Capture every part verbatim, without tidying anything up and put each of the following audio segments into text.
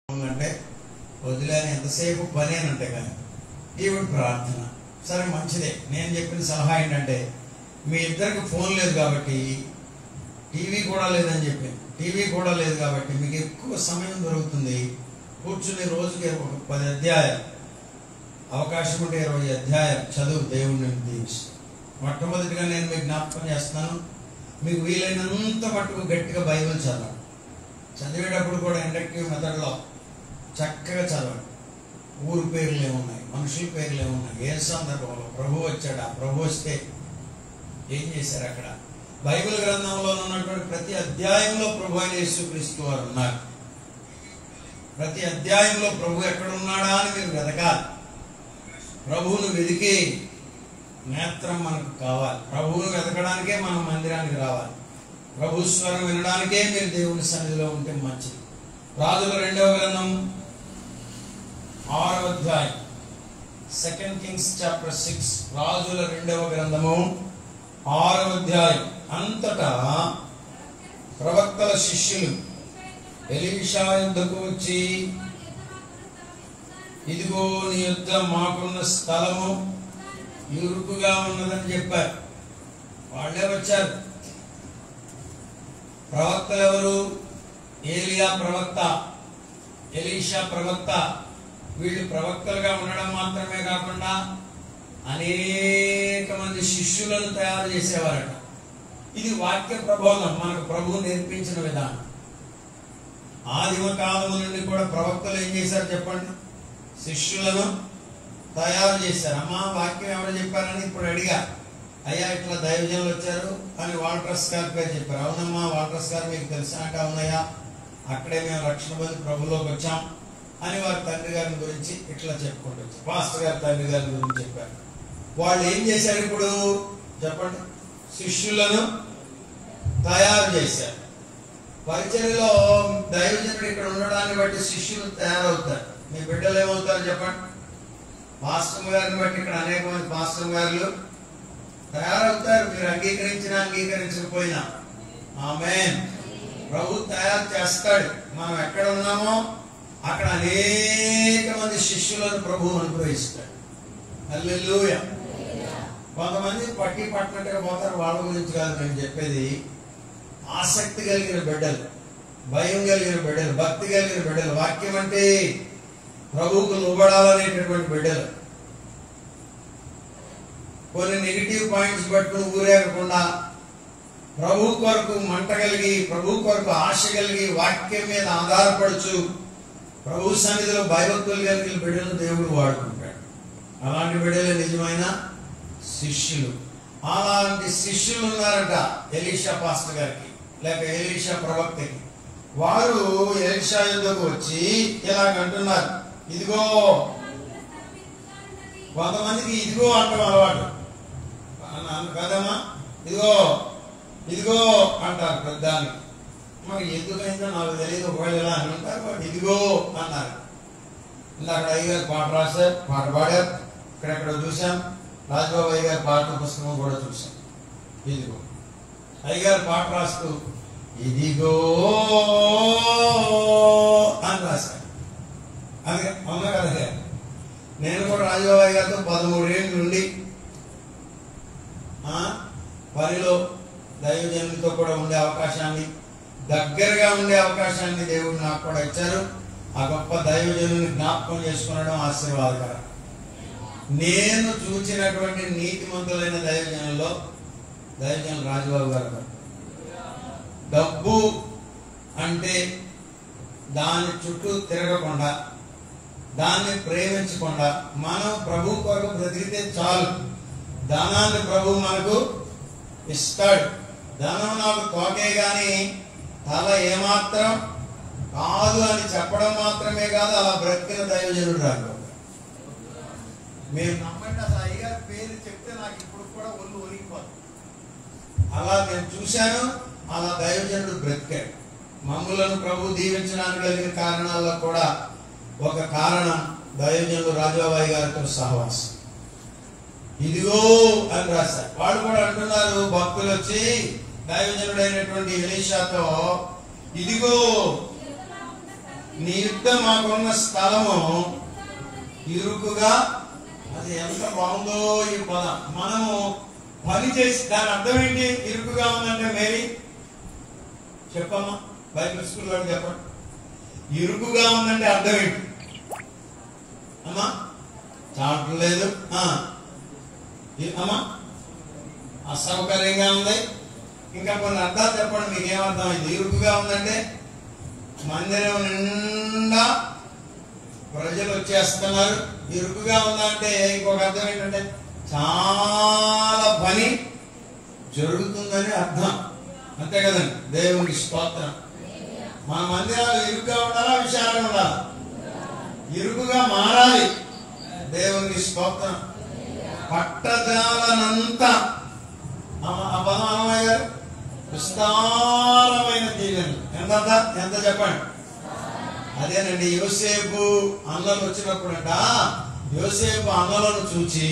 అంటే వదిలేని ఎంతసేపు పని అని అంటే కానీ ఈవిడ ప్రార్థన సరే మంచిదే. నేను చెప్పిన సలహా ఏంటంటే మీ ఇద్దరికి ఫోన్ లేదు కాబట్టి టీవీ కూడా లేదని చెప్పింది. టీవీ కూడా లేదు కాబట్టి మీకు ఎక్కువ సమయం దొరుకుతుంది. కూర్చుని రోజుకి ఒక పది అధ్యాయాలు అవకాశం ఉంటే ఇరవై అధ్యాయాలు చదువు దేవుడిని దీవించి. మొట్టమొదటిగా నేను మీకు జ్ఞాపకం చేస్తున్నాను, మీకు వీలైనంత మట్టుకు గట్టిగా బైబిల్ చదవండి. చదివేటప్పుడు కూడా ఇండక్టివ్ మెథడ్లో చక్కగా చదవండి. ఊరు పేర్లు ఏమున్నాయి, మనుషుల పేర్లు ఏమున్నాయి, ఏ సందర్భంలో ప్రభు వచ్చాడా, ప్రభు వస్తే ఏం చేశారు అక్కడ. బైబిల్ గ్రంథంలో ఉన్నటువంటి ప్రతి అధ్యాయంలో ప్రభు అయిన యేసుక్రీస్తు వారు ఉన్నారు. ప్రతి అధ్యాయంలో ప్రభు ఎక్కడ ఉన్నాడా అని మీరు వెతకాలి. ప్రభువును వెతికే నేత్రం మనకు కావాలి. ప్రభువును వెతకడానికే మనం మందిరానికి రావాలి. ప్రభు స్వరం వినడానికే మీరు దేవుని సన్నిధిలో ఉంటే మంచిది. రాజుల రెండవ గ్రంథం ఆరవ అధ్యాయం, సెకండ్ కింగ్స్ చాప్టర్ సిక్స్, రాజుల రెండవ గ్రంథము ఆరవ అధ్యాయం. అంతటా ప్రవక్తల శిష్యులు ఎలీషా యుద్ధకు వచ్చి, ఇదిగో నీ యుద్ధ మాకున్న స్థలము ఇరుకుగా ఉన్నదని చెప్పారు. వాళ్ళే వచ్చారు. ప్రవక్తలు ఎవరు? ఏలియా ప్రవక్త, ఎలీషా ప్రవక్త. వీళ్ళు ప్రవక్తలుగా ఉండడం మాత్రమే కాకుండా అనేక మంది శిష్యులను తయారు చేసేవారట. ఇది వాక్య ప్రబోధం, మనకు ప్రభువు నేర్పించిన విధానం. ఆదిమ కాలము నుండి కూడా ప్రవక్తలు ఏం చేశారు చెప్పండి? శిష్యులను తయారు చేశారు. అమ్మా వాక్యం ఎవరు చెప్పారని ఇప్పుడు అడిగా. అయ్యా ఇట్లా దైవజనులు వచ్చారు అని వాల్టర్స్ గారి పేరు చెప్పారు. అవునమ్మా వాల్టర్స్ గారు మీకు తెలిసినట్టు అవునయ్యా, అక్కడే మేము రక్షణ పొంది ప్రభులోకి వచ్చాం అని వారి తండ్రి గారిని గురించి ఇట్లా చెప్పుకుంటూ వచ్చారు. పాస్టర్ గారి తండ్రి గారి గురించి చెప్పారు. వాళ్ళు ఏం చేశారు ఇప్పుడు చెప్పండి? శిష్యులను తయారు చేశారు. పరిచర్యలో దైవజనుడు ఇక్కడ ఉండడాన్ని బట్టి శిష్యులు తయారవుతారు. మీ బిడ్డలు ఏమవుతారు చెప్పండి? పాస్టర్ గారిని బట్టి ఇక్కడ అనేక మంది పాస్టర్ గారులు తయారవుతారు. మీరు అంగీకరించినా అంగీకరించకపోయినా. ఆమేన్. ప్రభు తయారు చేస్తాడు. మనం ఎక్కడ ఉన్నామో అక్కడ అనేక మంది శిష్యులను ప్రభువు అనుగ్రహిస్తాడు. హల్లెలూయా. కొంతమంది పట్టి పట్టినట్టుగా పోతారు. వాళ్ళ గురించి కాదు నేను చెప్పేది. ఆసక్తి కలిగిన బిడ్డలు, భయం కలిగిన బిడ్డలు, భక్తి కలిగిన బిడ్డలు, వాక్యం అంటే ప్రభువుకు లోబడాలనేటటువంటి బిడ్డలు. కొన్ని నెగిటివ్ పాయింట్స్ పట్టుకుని ఊరేగకుండా ప్రభు కొరకు మంట కలిగి, ప్రభు కొరకు ఆశ కలిగి, వాక్యం మీద ఆధారపడుచు ప్రభు సన్నిధిలో భయభక్తులు కలిగిన బిడ్డలను దేవుడు వాడుకుంటాడు. అలాంటి బిడ్డలే నిజమైన శిష్యులు. అలాంటి శిష్యులు ఉన్నారట ఎలీషా పాస్టర్ గారికి, లేక ఎలీషా ప్రవక్తకి. వారు ఎలీషా యుద్ధకు వచ్చి ఇలాగంటున్నారు, ఇదిగో. కొంతమందికి ఇదిగో అంటాం అలవాటు కదమ్మా. ఇదిగో ఇదిగో అంటారు పెద్దానికి. మరి ఎందుకైందో నాకు తెలియదు. ఒకవేళ ఎలా అని ఉంటారు. వాడు ఇదిగో అన్నారు. ఇందాక అయ్యగారు పాట రాశారు, పాట పాడారు. ఇక్కడెక్కడ చూసాం. రాజబాబు అయ్యగారు పాట పుస్తకం కూడా చూసాం. ఇదిగో అయ్యగారు పాట రాస్తూ ఇదిగో అని రాశారు. అందుకే అవునా కదా. నేను కూడా రాజబాబు అయ్యగారితో పదమూడేళ్ళ నుండి పనిలో దైవజనులతో కూడా ఉండే అవకాశాన్ని, దగ్గరగా ఉండే అవకాశాన్ని దేవుడు నాకు కూడా ఇచ్చారు. ఆ గొప్ప దైవజనుని జ్ఞాపకం చేసుకునడం ఆశీర్వాదకరం. నేను చూసినటువంటి నీతిమంతులైన దైవజనుల్లో దైవజనులు రాజబాబు గారు. డబ్బు అంటే దాని చుట్టూ తిరగకుండా, దాన్ని ప్రేమించకుండా, మనం ప్రభు కొరకు బ్రతికితే చాలు. ధనాన్ని ప్రభు మనకు ఇస్తాడు. ధనం నాకు తోకే గాని తల ఏమాత్రం కాదు అని చెప్పడం మాత్రమే కాదు. అలా బ్రతికిన దైవజనుడు రాదు. మీరు నమ్మండి, అసలు అయ్యగారి పేరు చెప్తే నాకు ఇప్పుడు కూడా ఒళ్ళు ఒలిగిపోదు. అలా నేను చూశాను. అలా దైవజనుడు బ్రతికాడు. మమ్ములను ప్రభు దీవించడానికి కలిగిన కారణాల్లో కూడా ఒక కారణం దైవజనుడు రాజబాబాయి గారితో సహవాసం. ఇదిగో అని రాశారు. వాళ్ళు కూడా అంటున్నారు, భక్తులు వచ్చి దైవజనుడైనటువంటి ఎలీషాతో, ఇదిగో నీ యుద్ధం మాకున్న స్థలము ఇరుకుగా. అది ఎంత బాగుందో ఈ పదం. మనము పని చేసి దాని అర్థం ఏంటి? ఇరుకుగా ఉందంటే మేరీ చెప్పమ్మా, బైబిల్ స్కూల్లో చెప్పండి. ఇరుకుగా ఉందంటే అర్థం ఏంటి అమ్మా? చాటలేదు అమ్మా, అసౌకర్యంగా ఉంది. ఇంకా కొన్ని అర్థాలు చెప్పండి, మీకు ఏమర్థమైంది? ఇరుకుగా ఉందంటే మందిరం నిండా ప్రజలు వచ్చేస్తున్నారు. ఇరుకుగా ఉందంటే ఇంకొక అర్థం ఏంటంటే చాలా పని జరుగుతుందని అర్థం. అంతే కదండి, దేవునికి స్తోత్రం. మన మందిరాలు ఇరుకుగా ఉండాలా, విశాలంగా ఉండాలా? ఇరుకుగా మారాలి. దేవునికి స్తోత్రం. పట్టజాలనంతా ఆ పదం అన్నమయ్య గారు విస్తారమైన దీవెనలు. ఎంత ఎంత చెప్పండి? అదేనండి, యోసేపు అన్నలు వచ్చినప్పుడంట యోసేపు అన్నలను చూచి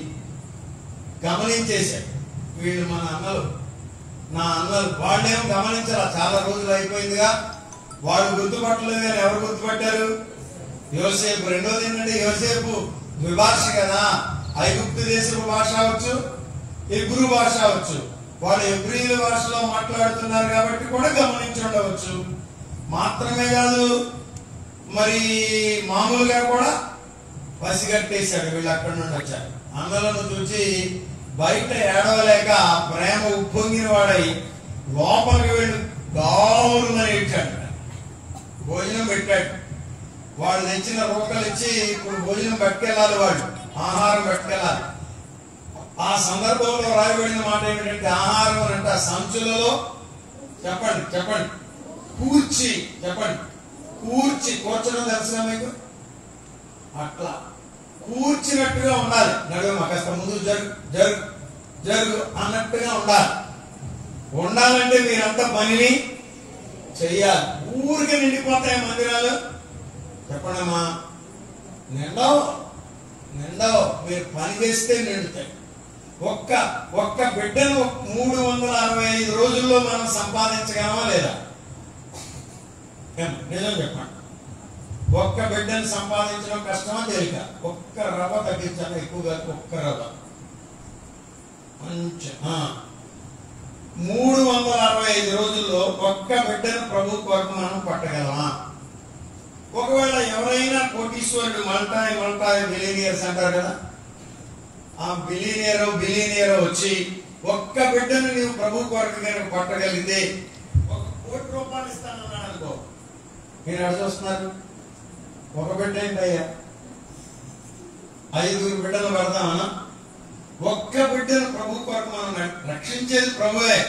గమనించేశాడు, వీళ్ళు మన అన్నలు, నా అన్నలు. వాళ్ళేమో గమనించారా, చాలా రోజులు అయిపోయిందిగా, వాళ్ళు గుర్తుపట్టలేదు. కానీ ఎవరు గుర్తుపట్టారు? యోసేపు. రెండోది ఏంటంటే యోసేపు ద్విభాష కదా, ఐగుప్తు దేశపు భాష అవచ్చు, హెబ్రూ భాష అవచ్చు. వాళ్ళు హెబ్రీల భాషలో మాట్లాడుతున్నారు కాబట్టి కూడా గమనించి ఉండవచ్చు. మాత్రమే కాదు, మరి మామూలుగా కూడా పసిగట్టేశాడు వీళ్ళు అక్కడి నుండి వచ్చారు. అన్నలను చూసి బయట ఏడవలేక ప్రేమ ఉప్పొంగిన వాడై లోపలికి వెళ్ళి గావురుమని ఇచ్చాడు. భోజనం పెట్టాడు. వాళ్ళు తెచ్చిన రూకలు ఇచ్చి ఇప్పుడు భోజనం పట్టుకెళ్ళాలి, వాళ్ళు ఆహారం పట్టుకెళ్ళాలి. ఆ సందర్భంలో రాయబడిన మాట ఏమిటంటే ఆహారం అంటే సంచులలో చెప్పండి చెప్పండి కూర్చి, చెప్పండి కూర్చి. కూర్చడం తెలుసుగా మీకు? అట్లా కూర్చినట్టుగా ఉండాలి. నడుమ కాస్త ముందు జరుగు జరుగు జరుగు అన్నట్టుగా ఉండాలి. ఉండాలంటే మీరంతా పనిని చెయ్యాలి. ఊరికి నిండిపోతాయి మందిరాలు. చెప్పండమ్మా, నిండవు నిండవు. మీరు పని చేస్తే నిండుతాయి. ఒక్క ఒక్క బిడ్డను మూడు వందల అరవై ఐదు రోజుల్లో మనం సంపాదించగలమా లేదా? నిజం చెప్పండి. ఒక్క బిడ్డను సంపాదించడం కష్టమా తేలిక? ఒక్క రవ్వ తగ్గించాలి, ఎక్కువగా ఒక్క రవ్వ మంచి మూడు వందల అరవై ఐదు రోజుల్లో ఒక్క బిడ్డను ప్రభు కొరకు మనం పట్టగలమా? ఒకవేళ ఎవరైనా కోటీశ్వరుడు మల్టాయి మల్టాయి బిలీనియర్స్ అంటారు కదా, ఆ బిలీనియర్ బిలీనియర్ వచ్చి ఒక్క బిడ్డను నీవు ప్రభు కొరకు కనుక పట్టగలిగితే ఒక కోటి రూపాయలు ఇస్తానన్నాడు అనుకో. మీరు అక్కడ చూస్తున్నారు, ఒక బిడ్డ ఏంటయ్యా, ఐదుగురు బిడ్డలు పెడతామన్నా? ఒక్క బిడ్డను ప్రభు కొరకు మనం రక్షించేది ప్రభువే.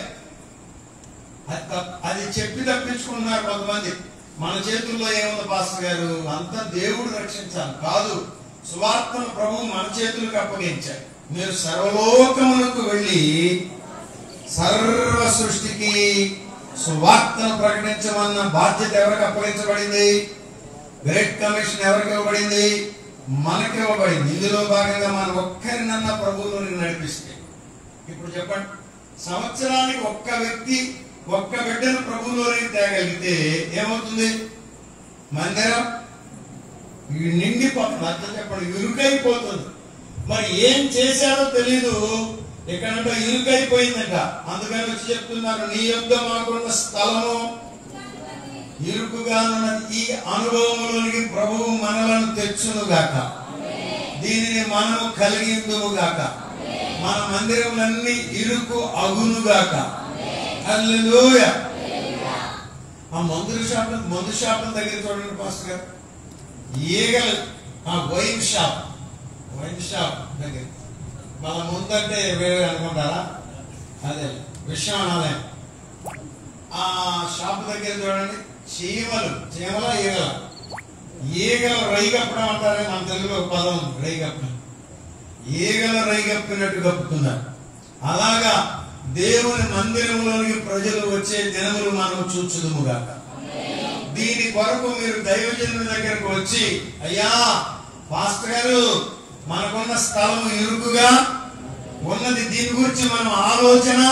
అది చెప్పి తప్పించుకుంటున్నారు కొంతమంది. మన చేతుల్లో ఏముంది పాస్టర్ గారు, అంతా దేవుడు రక్షించాలి కాదు, సువార్తను ప్రభు మన చేతులకు అప్పగించాడు. మీరు సర్వలోకములకు వెళ్ళి సర్వ సృష్టికి సువార్తను ప్రకటించమన్న బాధ్యత ఎవరికి అప్పగించబడింది? గ్రేట్ కమిషన్ ఎవరికి ఇవ్వబడింది? మనకి ఇవ్వబడింది. ఇందులో భాగంగా మనం ఒక్కరినన్నా ప్రభువులోనికి నడిపిస్తే, ఇప్పుడు చెప్పండి, సంవత్సరానికి ఒక్క వ్యక్తి ఒక్క బిడ్డను ప్రభువులోనికి తేగలిగితే ఏమవుతుంది? మందిరం నిండిపోతుంది. అర్థం చెప్పండి, ఇరుకైపోతుంది. మరి ఏం చేశారో తెలీదు, ఎక్కడంటే ఇరుకైపోయిందంట. అందుకని వచ్చి చెప్తున్నారు, నీ యొద్ద మాకున్న స్థలము ఇరుకుగా ఉన్నది. ఈ అనుభవంలోనికి ప్రభువు మనలను తెచ్చునుగాక, దీనిని మనము కలిగి ఉందుముగాక, మన మందిరములన్నీ ఇరుకు అగునుగాక. హల్లెలూయా. ఆ మందుల షాప్ మందు షాపుల దగ్గర చూడండి పాస్టర్ గారు, ఈగలు. ఆ వైన్ షాప్ వైన్ షాప్ దగ్గర మన ముందంటే వేరే అనుకుంటారా? అదే విశ్వనాలయం. ఆ షాప్ దగ్గర చూడండి, చీమలు చీమల ఈగల ఈగలు రైగప్పడం అంటారే, మన తెలుగులో పదం రైగప్పడం. ఈగలు రైగప్పినట్టు కప్పుతున్నారు. అలాగా దేవుని మందిరంలోనికి ప్రజలు వచ్చే దినములు మనం చూచుదుముగాక. దీని కొరకు మీరు దైవజనుల దగ్గరకు వచ్చి, అయ్యా పాస్టర్ గారు మనకున్న స్థలం ఇరుకుగా ఉన్నది, దీని గురించి మనం ఆలోచన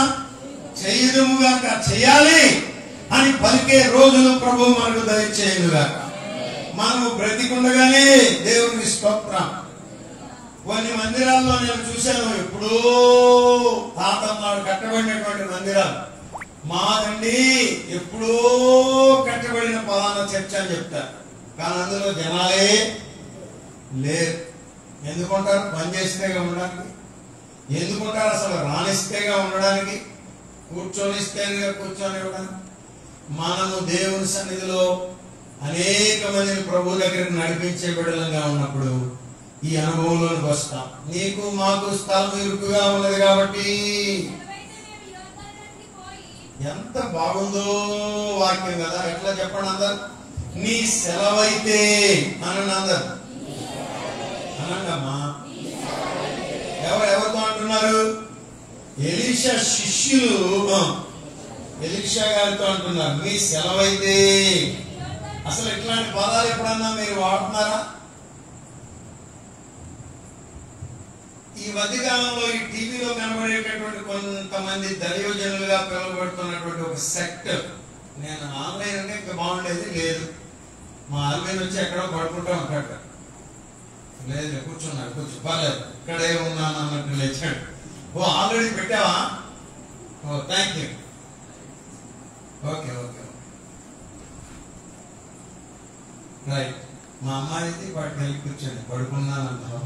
చేయదుముగాక, చేయాలి అని పలికే రోజులు ప్రభు మనకు దయచేయుగాక. మనము బ్రతికుండగానే దేవునికి స్తోత్రం. కొన్ని మందిరాల్లో నేను చూశాను, ఎప్పుడో తాతన్నాడు కట్టబడినటువంటి మందిరాలు. మాదండి ఎప్పుడో కట్టబడిన పలానా చర్చ అని చెప్తారు, కానీ అందులో జనాలే లేరు. ఎందుకుంటారు? పనిచేస్తేగా ఉండడానికి. ఎందుకుంటారు? అసలు రాణిస్తేగా ఉండడానికి, కూర్చొనిస్తేగా కూర్చొని ఇవ్వడానికి. మనము దేవుని సన్నిధిలో అనేక మందిని ప్రభు దగ్గరికి నడిపించే బిడ్డలంగా ఉన్నప్పుడు ఈ అనుభవంలోకి వస్తాం. నీకు మాకు స్థలం ఇరుకుగా ఉన్నది కాబట్టి. ఎంత బాగుందో వాక్యం కదా! ఎట్లా చెప్పండి అందరు? నీ సెలవైతే అనండి అందరు, అనండమ్మా. ఎవరు ఎవరితో అంటున్నారు? ఎలీషా శిష్యులు ఎలీషా గారితో అంటున్నారు, మీ సెలవైతే. అసలు ఇట్లాంటి పదాలు ఎప్పుడన్నా మీరు వాడుతున్నారా? ఈ మధ్యకాలంలో ఈ టీవీలో కనబడేటటువంటి కొంతమంది దైవజనులుగా పిలువబడుతున్నటువంటి ఒక సెక్ట్, నేను ఆన్లైన్ అంటే ఇంకా బాగుండేది లేదు, మా ఆన్లైన్ వచ్చి ఎక్కడో పడుకుంటా ఉంటాడు. లేదు కూర్చున్నాడు, కూర్చో పర్లేదు, ఇక్కడే ఉన్నాను అన్నట్టు లేచాడు. ఓ ఆల్రెడీ పెట్టావా? ఓ thank you. Okay okay right. మా అమ్మాయికి వాటికి వెళ్ళి కూర్చొని పడుకున్నానంటాం.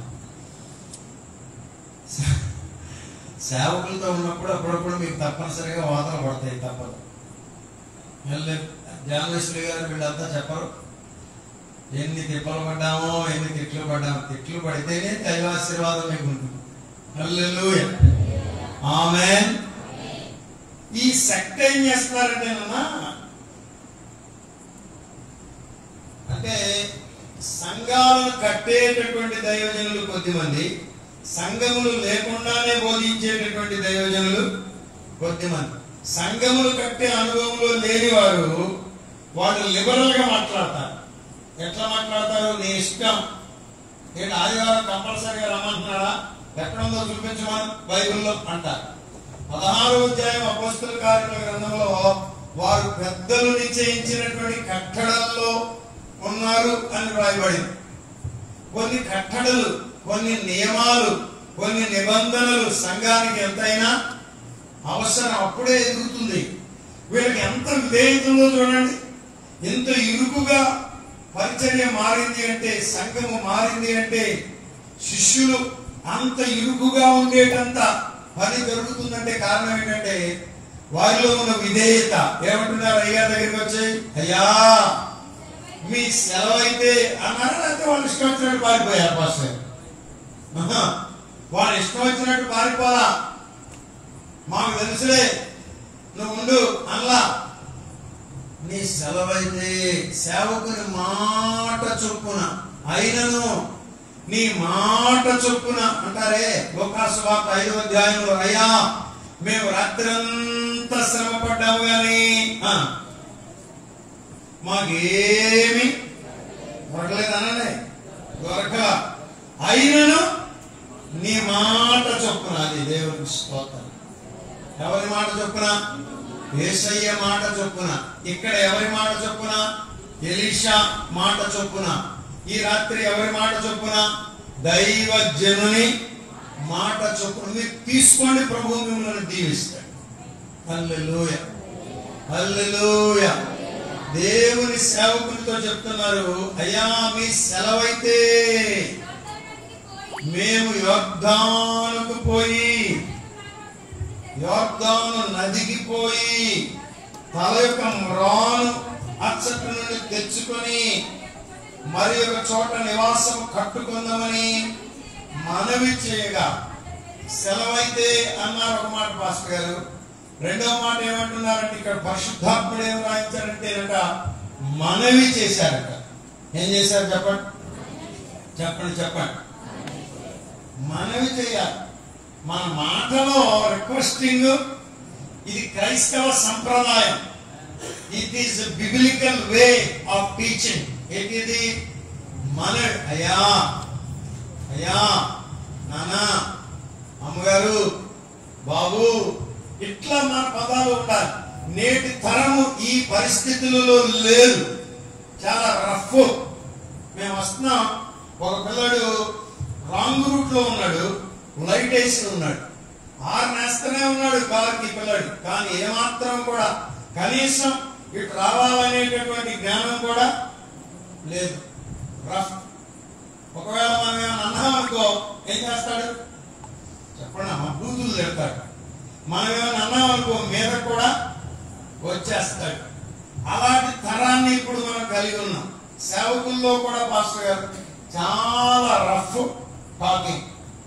సేవకులతో ఉన్నప్పుడు అప్పుడప్పుడు మీకు తప్పనిసరిగా వాతలు పడతాయి, తప్పదు. జర్నలిస్టులు గారు వీళ్ళంతా చెప్పరు ఎన్ని తిప్పలు పడ్డామో, ఎన్ని తిట్లు పడ్డామో. తిట్లు పడితేనే దైవాశీర్వాదం మీకు ఉంటుంది. హల్లెలూయా, ఆమేన్. ఈ సెక్ట్ ఏం చేస్తున్నారంటేనన్నా, అంటే సంఘాలను కట్టేటటువంటి దైవజనులు కొద్దిమంది, సంఘములు లేకుండానే బోధించేటటువంటి దైవజనులు కొద్దిమంది. సంఘములు కట్టే అనుభవంలో లేని వారు వాళ్ళు లిబరల్ గా మాట్లాడతారు. ఎట్లా మాట్లాడతారు? నీ ఇష్టం, నేను ఆదివారం కంపల్సరీగా రమ్మంటున్నాడా, ఎక్కడుందో చూపించమని బైబిల్లో అంటారు. పదహారు అధ్యాయం అపోస్తల కార్యముల గ్రంథంలో వారు పెద్దలు నిశ్చయించినటువంటి కట్టడల్లో ఉన్నారు అని రాయబడింది. కొన్ని కట్టడలు, కొన్ని నియమాలు, కొన్ని నిబంధనలు సంఘానికి ఎంతైనా అవసరం, అప్పుడే ఎదుగుతుంది. వీళ్ళకి ఎంత విధేయతుందో చూడండి. ఎంత ఇరుకుగా పరిచర్య మారింది అంటే, సంఘము మారింది అంటే, శిష్యులు అంత ఇరుకుగా ఉండేటంత పని జరుగుతుందంటే కారణం ఏంటంటే వారిలో ఉన్న విధేయత. ఏమంటున్నారు? అయ్యా దగ్గరికి వచ్చి, అయ్యా మీ సెలవు అయితే అన్నారా, లేకపోతే వాళ్ళు ఇష్టం వచ్చినట్టు పారిపోయారు? పాస్టర్ వాళ్ళు ఇష్టం వచ్చినట్టు పారిపోలా, మాకు తెలుసులే, నువ్వు ఉండు అల్లా. నీ సెలవైతే సేవకుని మాట చొప్పున అయినను నీ మాట చొప్పున అంటారే. లోకాసువార్త ఐదో అధ్యాయంలో, అయ్యా మేము రాత్రంతా శ్రమ పడ్డాము కానీ మాకేమి దొరకలేదు అనండి, దొరక అయినను నీ మాట చొప్పున. అది దేవునికి స్తోత్రం. ఎవరి మాట చొప్పున? యేసయ్య మాట చొప్పున. ఇక్కడ ఎవరి మాట చొప్పున? ఎలీషా మాట చొప్పున. ఈ రాత్రి ఎవరి మాట చొప్పున? దైవజనుని మాట చొప్పున. మీరు తీసుకోండి, ప్రభువు మిమ్మల్ని దీవిస్తాడు. హల్లెలూయా, హల్లెలూయా. దేవుని సేవకునితో చెప్తున్నారు, అయ్యా మీ సెలవైతే మేము యొర్దానుకు పోయి, యొర్దాను నదికి పోయి తల యొక్క మ్రాను అచ్చటి నుండి తెచ్చుకొని మరి ఒక చోట నివాసం కట్టుకుందామని మనవి చేయగా, సెలవైతే అన్నారు ఒక మాట పాస్టర్ గారు. రెండవ మాట ఏమంటున్నారంటే, ఇక్కడ పరిశుద్ధాత్ముడు ఏం రాయించారంటేనట మనవి చేశారట. ఏం చేశారు చెప్పండి, చెప్పండి చెప్పండి. మనవి చేయాలి. మన మాటలో రిక్వెస్టింగ్, ఇది క్రైస్తవ సంప్రదాయం. It is biblical way of teaching. ఏంటిది? మన అయ్యా, అయ్యా, నానా, అమ్మగారు, బాబు, ఇట్లా మన పదాలు ఉండాలి. నేటి తరము ఈ పరిస్థితులలో లేదు, చాలా రఫ్. మేము వస్తున్నాం, ఒక పిల్లడు రాంగ్ రూట్ లో ఉన్నాడు, లైట్ వేసి ఉన్నాడు, హార్న్ వేస్తూనే ఉన్నాడు కార్కి పిల్లడు, కానీ ఏమాత్రం కూడా కనీసం ఇటు రావాలనేటటువంటి జ్ఞానం కూడా లేదు. రఫ్. ఒకవేళ మనం ఏమైనా అన్నామనుకో ఏం చేస్తాడు చెప్పండి అమ్మా, బూతులు తిడతాడు. మనం ఏమైనా అన్నామనుకో మీద కూడా వచ్చేస్తాడు. అలాంటి తరాన్ని ఇప్పుడు మనం కలిగి ఉన్నాం. సేవకుల్లో కూడా పాస్టర్ గారు చాలా రఫ్ టాకింగ్,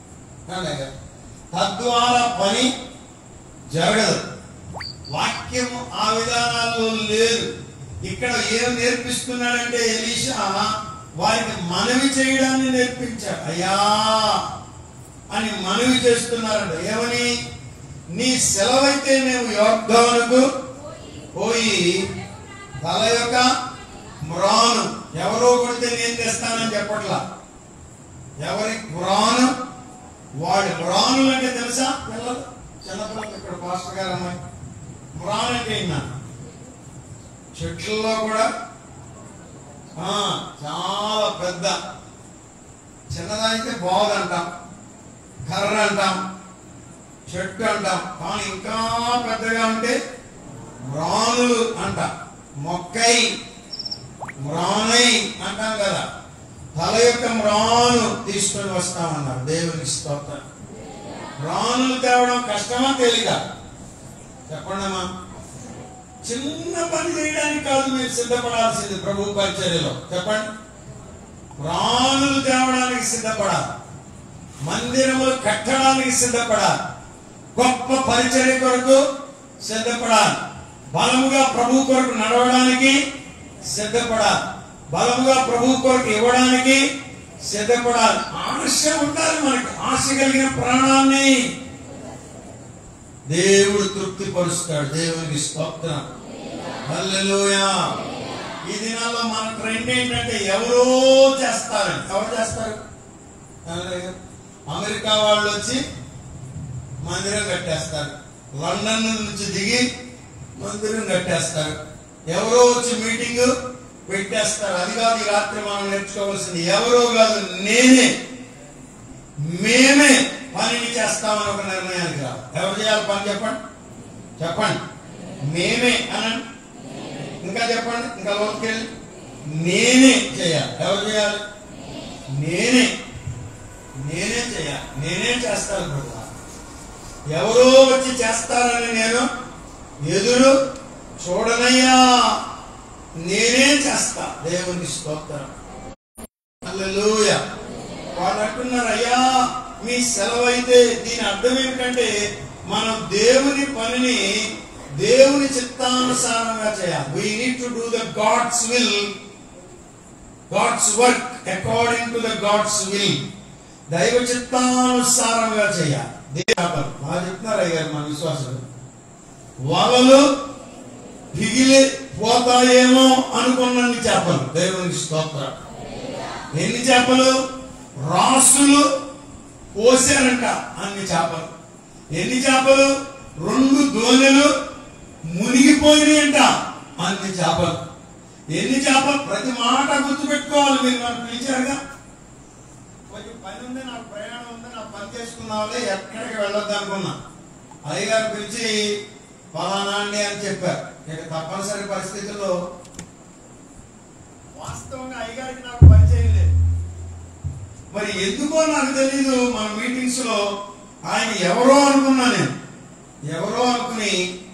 తద్వారా పని జరగదు. వాక్యము ఆ విధానాల్లో లేదు. ఇక్కడ ఏం నేర్పిస్తున్నాడంటే ఎలీషా వారికి మనవి చేయడాన్ని నేర్పించాడు. అయ్యా అని మనవి చేస్తున్నారంట. ఏమని? నీ సెలవైతే మేము యోర్దానుకు పోయి తల యొక్క మ్రాను, ఎవరో కొడితే నేను తెస్తానని చెప్పట్లా, ఎవరి మ్రాను వాడి మ్రానులు అంటే తెలుసా పిల్లలు, చిన్నపిల్లలు. ఇక్కడ పాస్టర్ గారు అమ్మాయి మ్రాన్ అంటే అయినా చెట్లలో కూడా చాలా పెద్ద, చిన్నదైతే బాగు అంటాం, కర్ర అంటాం, చెట్టు అంటాం, కానీ ఇంకా పెద్దగా ఉంటే మ్రానులు అంట. మొక్కై మ్రానై అంటాం కదా. తల యొక్క మ్రాను తీసుకొని వస్తామన్నారు. దేవునికి స్తోత్రం. మ్రానులు తేవడం కష్టమా తేలిక చెప్పండి అమ్మా. చిన్న పని చేయడానికి కాదు మీరు సిద్ధపడాల్సింది ప్రభు పరిచర్యలో. చెప్పండి. మ్రానులు తేవడానికి సిద్ధపడాలి, మందిరములు కట్టడానికి సిద్ధపడాలి, గొప్ప పరిచర్య కొరకు సిద్ధపడాలి, బలముగా ప్రభు కొరకు నడవడానికి సిద్ధపడాలి, బలముగా ప్రభు కొరకు ఇవ్వడానికి సిద్ధపడాలి. ఆశ ఉండాలి మనకి. ఆశ కలిగిన ప్రాణాన్ని దేవుడు తృప్తి పరుస్తాడు. దేవునికి స్తోత్రం. హల్లెలూయా. ఈ దినాల్లో మన ట్రెండ్ ఏంటంటే ఎవరో చేస్తారని. ఎవరు చేస్తారు? అమెరికా వాళ్ళు వచ్చి మందిరం కట్టేస్తారు, లండన్ నుంచి దిగి మందిరం కట్టేస్తారు, ఎవరో వచ్చి మీటింగ్ పెట్టేస్తారు. అది కాదు ఈ రాత్రి మనం నేర్చుకోవాల్సింది. ఎవరో కాదు, నేనే, మేమే పనిని చేస్తామని ఒక నిర్ణయానికి రాదు. ఎవరు చేయాలి పని చెప్పండి, చెప్పండి. మేమే అనండి, ఇంకా చెప్పండి, ఇంకా లోతుకెళ్ళి నేనే చేయాలి. ఎవరు చేయాలి? నేనే, నేనే చేయాలి, నేనే చేస్తాను బ్రదర్. ఎవరో వచ్చి చేస్తారని నేను ఎదురు చూడనయ్యా, నేనే చేస్తా. దేవునికి స్తోత్రం. హల్లెలూయా. వాళ్ళు అంటున్నారు, అయ్యా మీ సెలవైతే. దీని అర్థం ఏమిటంటే మనం దేవుని పనిని దేవుని చిత్తానుసారంగా చేయాలి. we need to do the God's will, God's work according to the God's will. దైవ చిత్తానుసారంగా చేయాలి. దేవుడు మా చెప్తున్నారు అయ్యారు మన విశ్వాసులు. వలలు పిగిలి పోతాయేమో అనుకున్నన్ని చేపలు. దేవునికి స్తోత్రం. ఎన్ని చేపలు? రాసులు పోసారంట అన్ని చేపలు. ఎన్ని చేపలు? రెండు దోణెలు మునిగిపోయినాయంట అన్ని చేపలు. ఎన్ని చేపలు? ప్రతి మాట గుర్తు పెట్టుకోవాలి. మీరు నన్ను పిలిచారుగా, కొంచెం పని ఉంది, నాకు ప్రయాణం ఉంది, నాకు పని చేసుకున్నావులే, ఎక్కడికి వెళ్ళొద్దు అనుకున్నా. అయ్యగారు పిలిచి ఫలానా అండి అని చెప్పారు. ఇక తప్పనిసరి పరిస్థితుల్లో వాస్తవంగా అయ్యగారికి నాకు పరిచయం లేదు. మరి ఎందుకో నాకు తెలీదు, మన మీటింగ్స్ లో ఆయన ఎవరో అనుకున్నా, నేను ఎవరో అనుకుని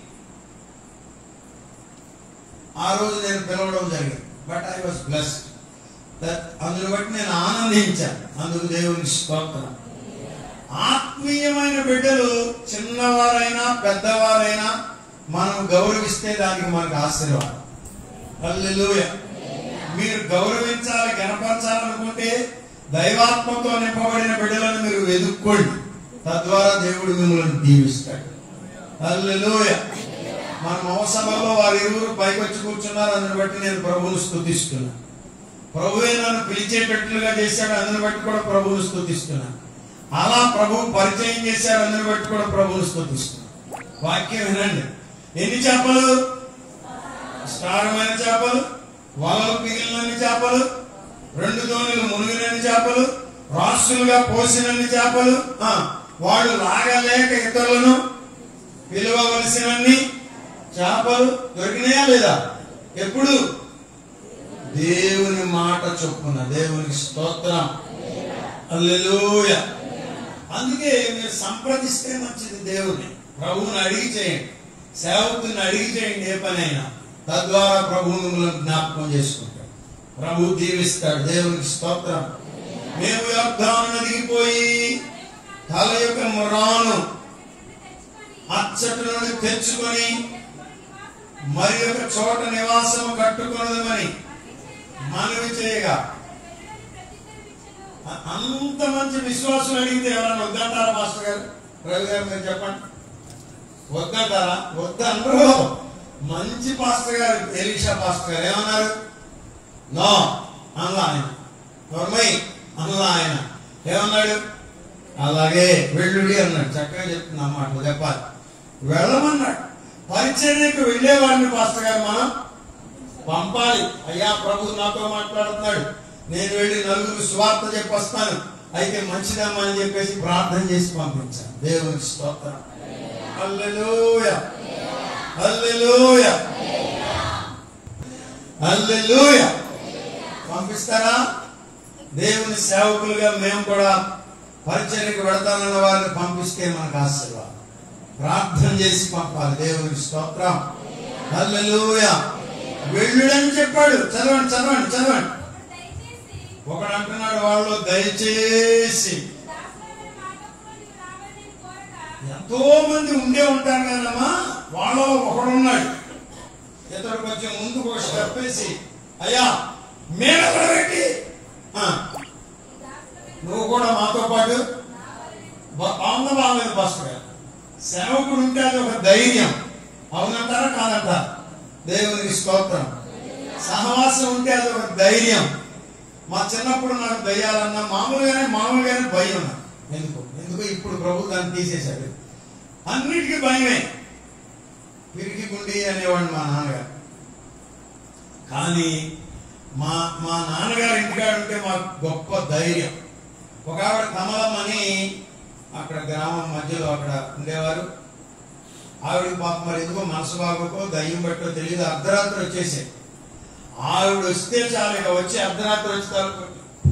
ఆ రోజు నేను పిలవడం జరిగింది. But I was blessed. అందును బట్టి నేను ఆనందించాను. అందుకు దేవునికి స్తోత్రం. ఆత్మీయమైన బిడ్డలు చిన్నవారైనా పెద్దవారైనా మనం గౌరవిస్తే దానికి మనకు ఆశీర్వాదం. హల్లెలూయా. మీరు గౌరవించాలి, గణపరచాలనుకుంటే దైవాత్మతో నింపబడిన బిడ్డలను మీరు వెతుక్కోండి. తద్వారా దేవుడు మిమ్మల్ని దీవిస్తాడు. హల్లెలూయా. మన మహోత్సవంలో వారు ఇరువురు పైకి వచ్చి కూర్చున్నారు. అందుని బట్టి నేను ప్రభువును స్తుతిస్తున్నాను. ప్రభువే నన్ను పిలిచేటట్లుగా చేశాడు. అందుని బట్టి కూడా ప్రభువును స్తుతిస్తున్నాను. అలా ప్రభువు పరిచయం చేశాడు. అందుని బట్టి కూడా ప్రభువును స్తుతిస్తున్నాను. వాక్యం వినండి. ఎన్ని చేపలు? విస్తారమైన చేపలు, వలలు పిగిలినన్ని చేపలు, రెండు దోణులు మునిగినన్ని చేపలు, రాసులుగా పోసినన్ని చేపలు, వాళ్ళు లాగలేక ఇతరులను పిలవవలసినన్ని చేపలు దొరికినాయా లేదా? ఎప్పుడు? దేవుని మాట చొప్పున. దేవునికి స్తోత్రం, హల్లెలూయా. అందుకే మీరు సంప్రదిస్తే మంచిది. దేవుని ప్రభువుని అడిగి చేయండి, సేవకుని అడిగి చేయండి ఏ పనైనా. తద్వారా ప్రభువు మిమ్మల్ని జ్ఞాపకం చేసుకుంటాడు, ప్రభు దీవిస్తాడు. దేవునికి స్తోత్రం. మేము యోర్దాను నదిగిపోయి తల యొక్క మురాను అచ్చట నుండి తెచ్చుకొని మరి ఒక చోట నివాసం కట్టుకున్నదని మనవి చేయగా, అంత మంచి విశ్వాసం అడిగితే ఎవరన్నా వద్దంటారా? మాస్టర్ గారు, రవి గారు మీరు చెప్పండి, వద్దంటారా? వద్దంటారు. మంచి పాస్టర్ గారు ఎలీషా పాస్టర్ గారు ఏమన్నారు? నో అలా ఆయన, నోర్మై అలా ఆయన ఏమన్నాడు? అలాగే వెళ్ళుడి అన్నాడు. చక్కగా చెప్తున్నా అన్నమాట, చెప్పాలి, వెళ్ళమన్నాడు. పరిచర్యకు వెళ్ళేవాడిని పాస్టర్ గారు మనం పంపాలి. అయ్యా ప్రభు నాతో మాట్లాడుతున్నాడు, నేను వెళ్ళి నలుగురు సువార్త చెప్పి వస్తాను, అయితే మంచిదమ్మా అని చెప్పేసి ప్రార్థన చేసి పంపించాను. దేవునికి స్తోత్రం, హల్లెలూయా, హల్లెలూయా, హల్లెలూయా. పంపిస్తారా? దేవుని సేవకులుగా మేము కూడా పరిచర్యకు వెళతానన్న వారిని పంపిస్తే మనకు ఆశీర్వాదం. ప్రార్థన చేసి పంపాలి. దేవునికి స్తోత్రం, హల్లెలూయా. వెళ్ళుడని చెప్పాడు. చదవండి చదవండి చదవండి. ఒకడు అంటున్నాడు వాళ్ళు దయచేసి. ఎంతో మంది ఉండే ఉంటారు కదమ్మా, వాళ్ళు ఒకడున్నాడు. ఇతడు కొంచెం ముందుకు ఒక స్టెప్ వేసి, అయ్యా మేము ఎక్కడ పెట్టి నువ్వు కూడా మాతో పాటు బాగుందా బాగలేదు పాస్టర్ గారు. సేవకుడు ఉంటే అది ఒక ధైర్యం. అవునంటారా కాదంటారా? దేవునికి స్తోత్రం. సహవాసం ఉంటే అది ఒక ధైర్యం. మా చిన్నప్పుడు నాకు దయ్యాలన్నా మామూలుగానే మామూలుగానే భయం ఉన్నా. ఎందుకు ఎందుకు ఇప్పుడు ప్రభు దాన్ని తీసేశాడు. అన్నిటికీ భయమే. పిరికి గుండి అనేవాడు మా నాన్నగారు. కానీ మా మా నాన్నగారు ఇంటికాడు ఉంటే మాకు గొప్ప ధైర్యం. ఒక ఆవిడ కమలమ్మని అక్కడ గ్రామం మధ్యలో అక్కడ ఉండేవారు. ఆవిడ పాప మరి ఎందుకో మనసు బాగోకో దయ్యం బట్టో తెలియదు, అర్ధరాత్రి వచ్చేసే. ఆవిడ వస్తే చాలు, ఇక వచ్చి అర్ధరాత్రి వచ్చి తలుపు.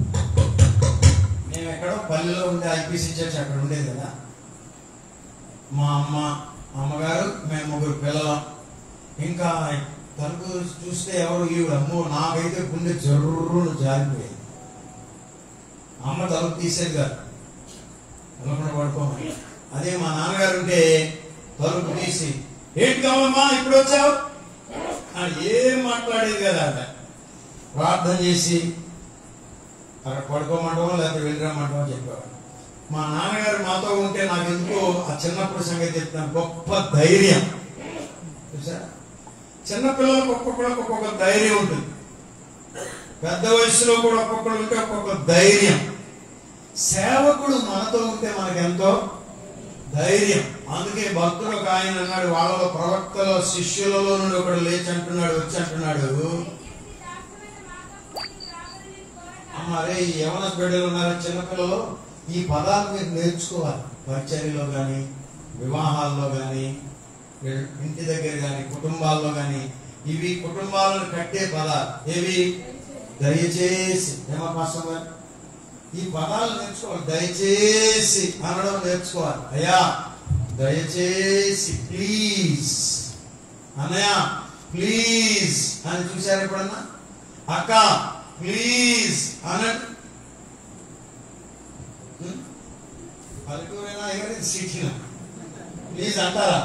మేము ఎక్కడో పల్లెలో ఉండే ఐపీసీ చర్చ్ అక్కడ ఉండేది కదా. మా అమ్మ అమ్మగారు మేము ముగ్గురు పిల్లలం. ఇంకా తలుపు చూస్తే ఎవరు ఈవిడ. అమ్మో నాకైతే గుండె జర్రును జారిపోయేది. అమ్మ తలుపు తీసేది కాదు, తలుపున పడుకోమని. అదే మా నాన్నగారు ఉంటే తలుపు తీసి, ఏంటి కావాలమ్మా ఇప్పుడు వచ్చావు అని ఏం మాట్లాడేది కదా. అక్కడ ప్రార్థన చేసి అక్కడ పడుకోమంటామో లేకపోతే వెళ్ళిరమ్మంటామో చెప్పేవాడు. మా నాన్నగారు మాతో ఉంటే నాకు ఎందుకో ఆ చిన్నప్పుడు సంగతి చెప్తాను, గొప్ప ధైర్యం. చూసారా, చిన్నపిల్లలకు ఒక్కొక్కరికి ఒక్కొక్క ధైర్యం ఉంటుంది. పెద్ద వయసులో కూడా ఒక్కొక్కరు ఉంటే ఒక్కొక్క ధైర్యం. సేవకుడు మనతో ఉంటే మనకెంతో ధైర్యం. అందుకే భక్తుడు ఒక ఆయన అన్నాడు, వాళ్ళలో ప్రవక్తలో శిష్యులలో నుండి ఒకడు లేచి అంటున్నాడు, వచ్చి అంటున్నాడు, అమ్మ అరే ఈ యవన బిడ్డలు ఉన్నారు, చిన్నపిల్లలు, ఈ పదాలు మీరు నేర్చుకోవాలి. పరిచర్యలో కానీ, వివాహాల్లో కానీ, ఇంటి దగ్గర కానీ, కుటుంబాల్లో కానీ. ఇవి కుటుంబాలను కట్టే పదాలు. ఏవి? దయచేసి. ఏమో పాస్టర్ గారు, ఈ పదాలు నేర్చుకోవాలి. దయచేసి అనడం నేర్చుకోవాలి. అయ్యా దయచేసి, ప్లీజ్ అన్నయ్య ప్లీజ్ అని చూశారు ఎప్పుడన్నా? అక్క ప్లీజ్ అనండి. పల్లెటూరైనా ఎవరైనా సిటీనా ప్లీజ్ అంటారా?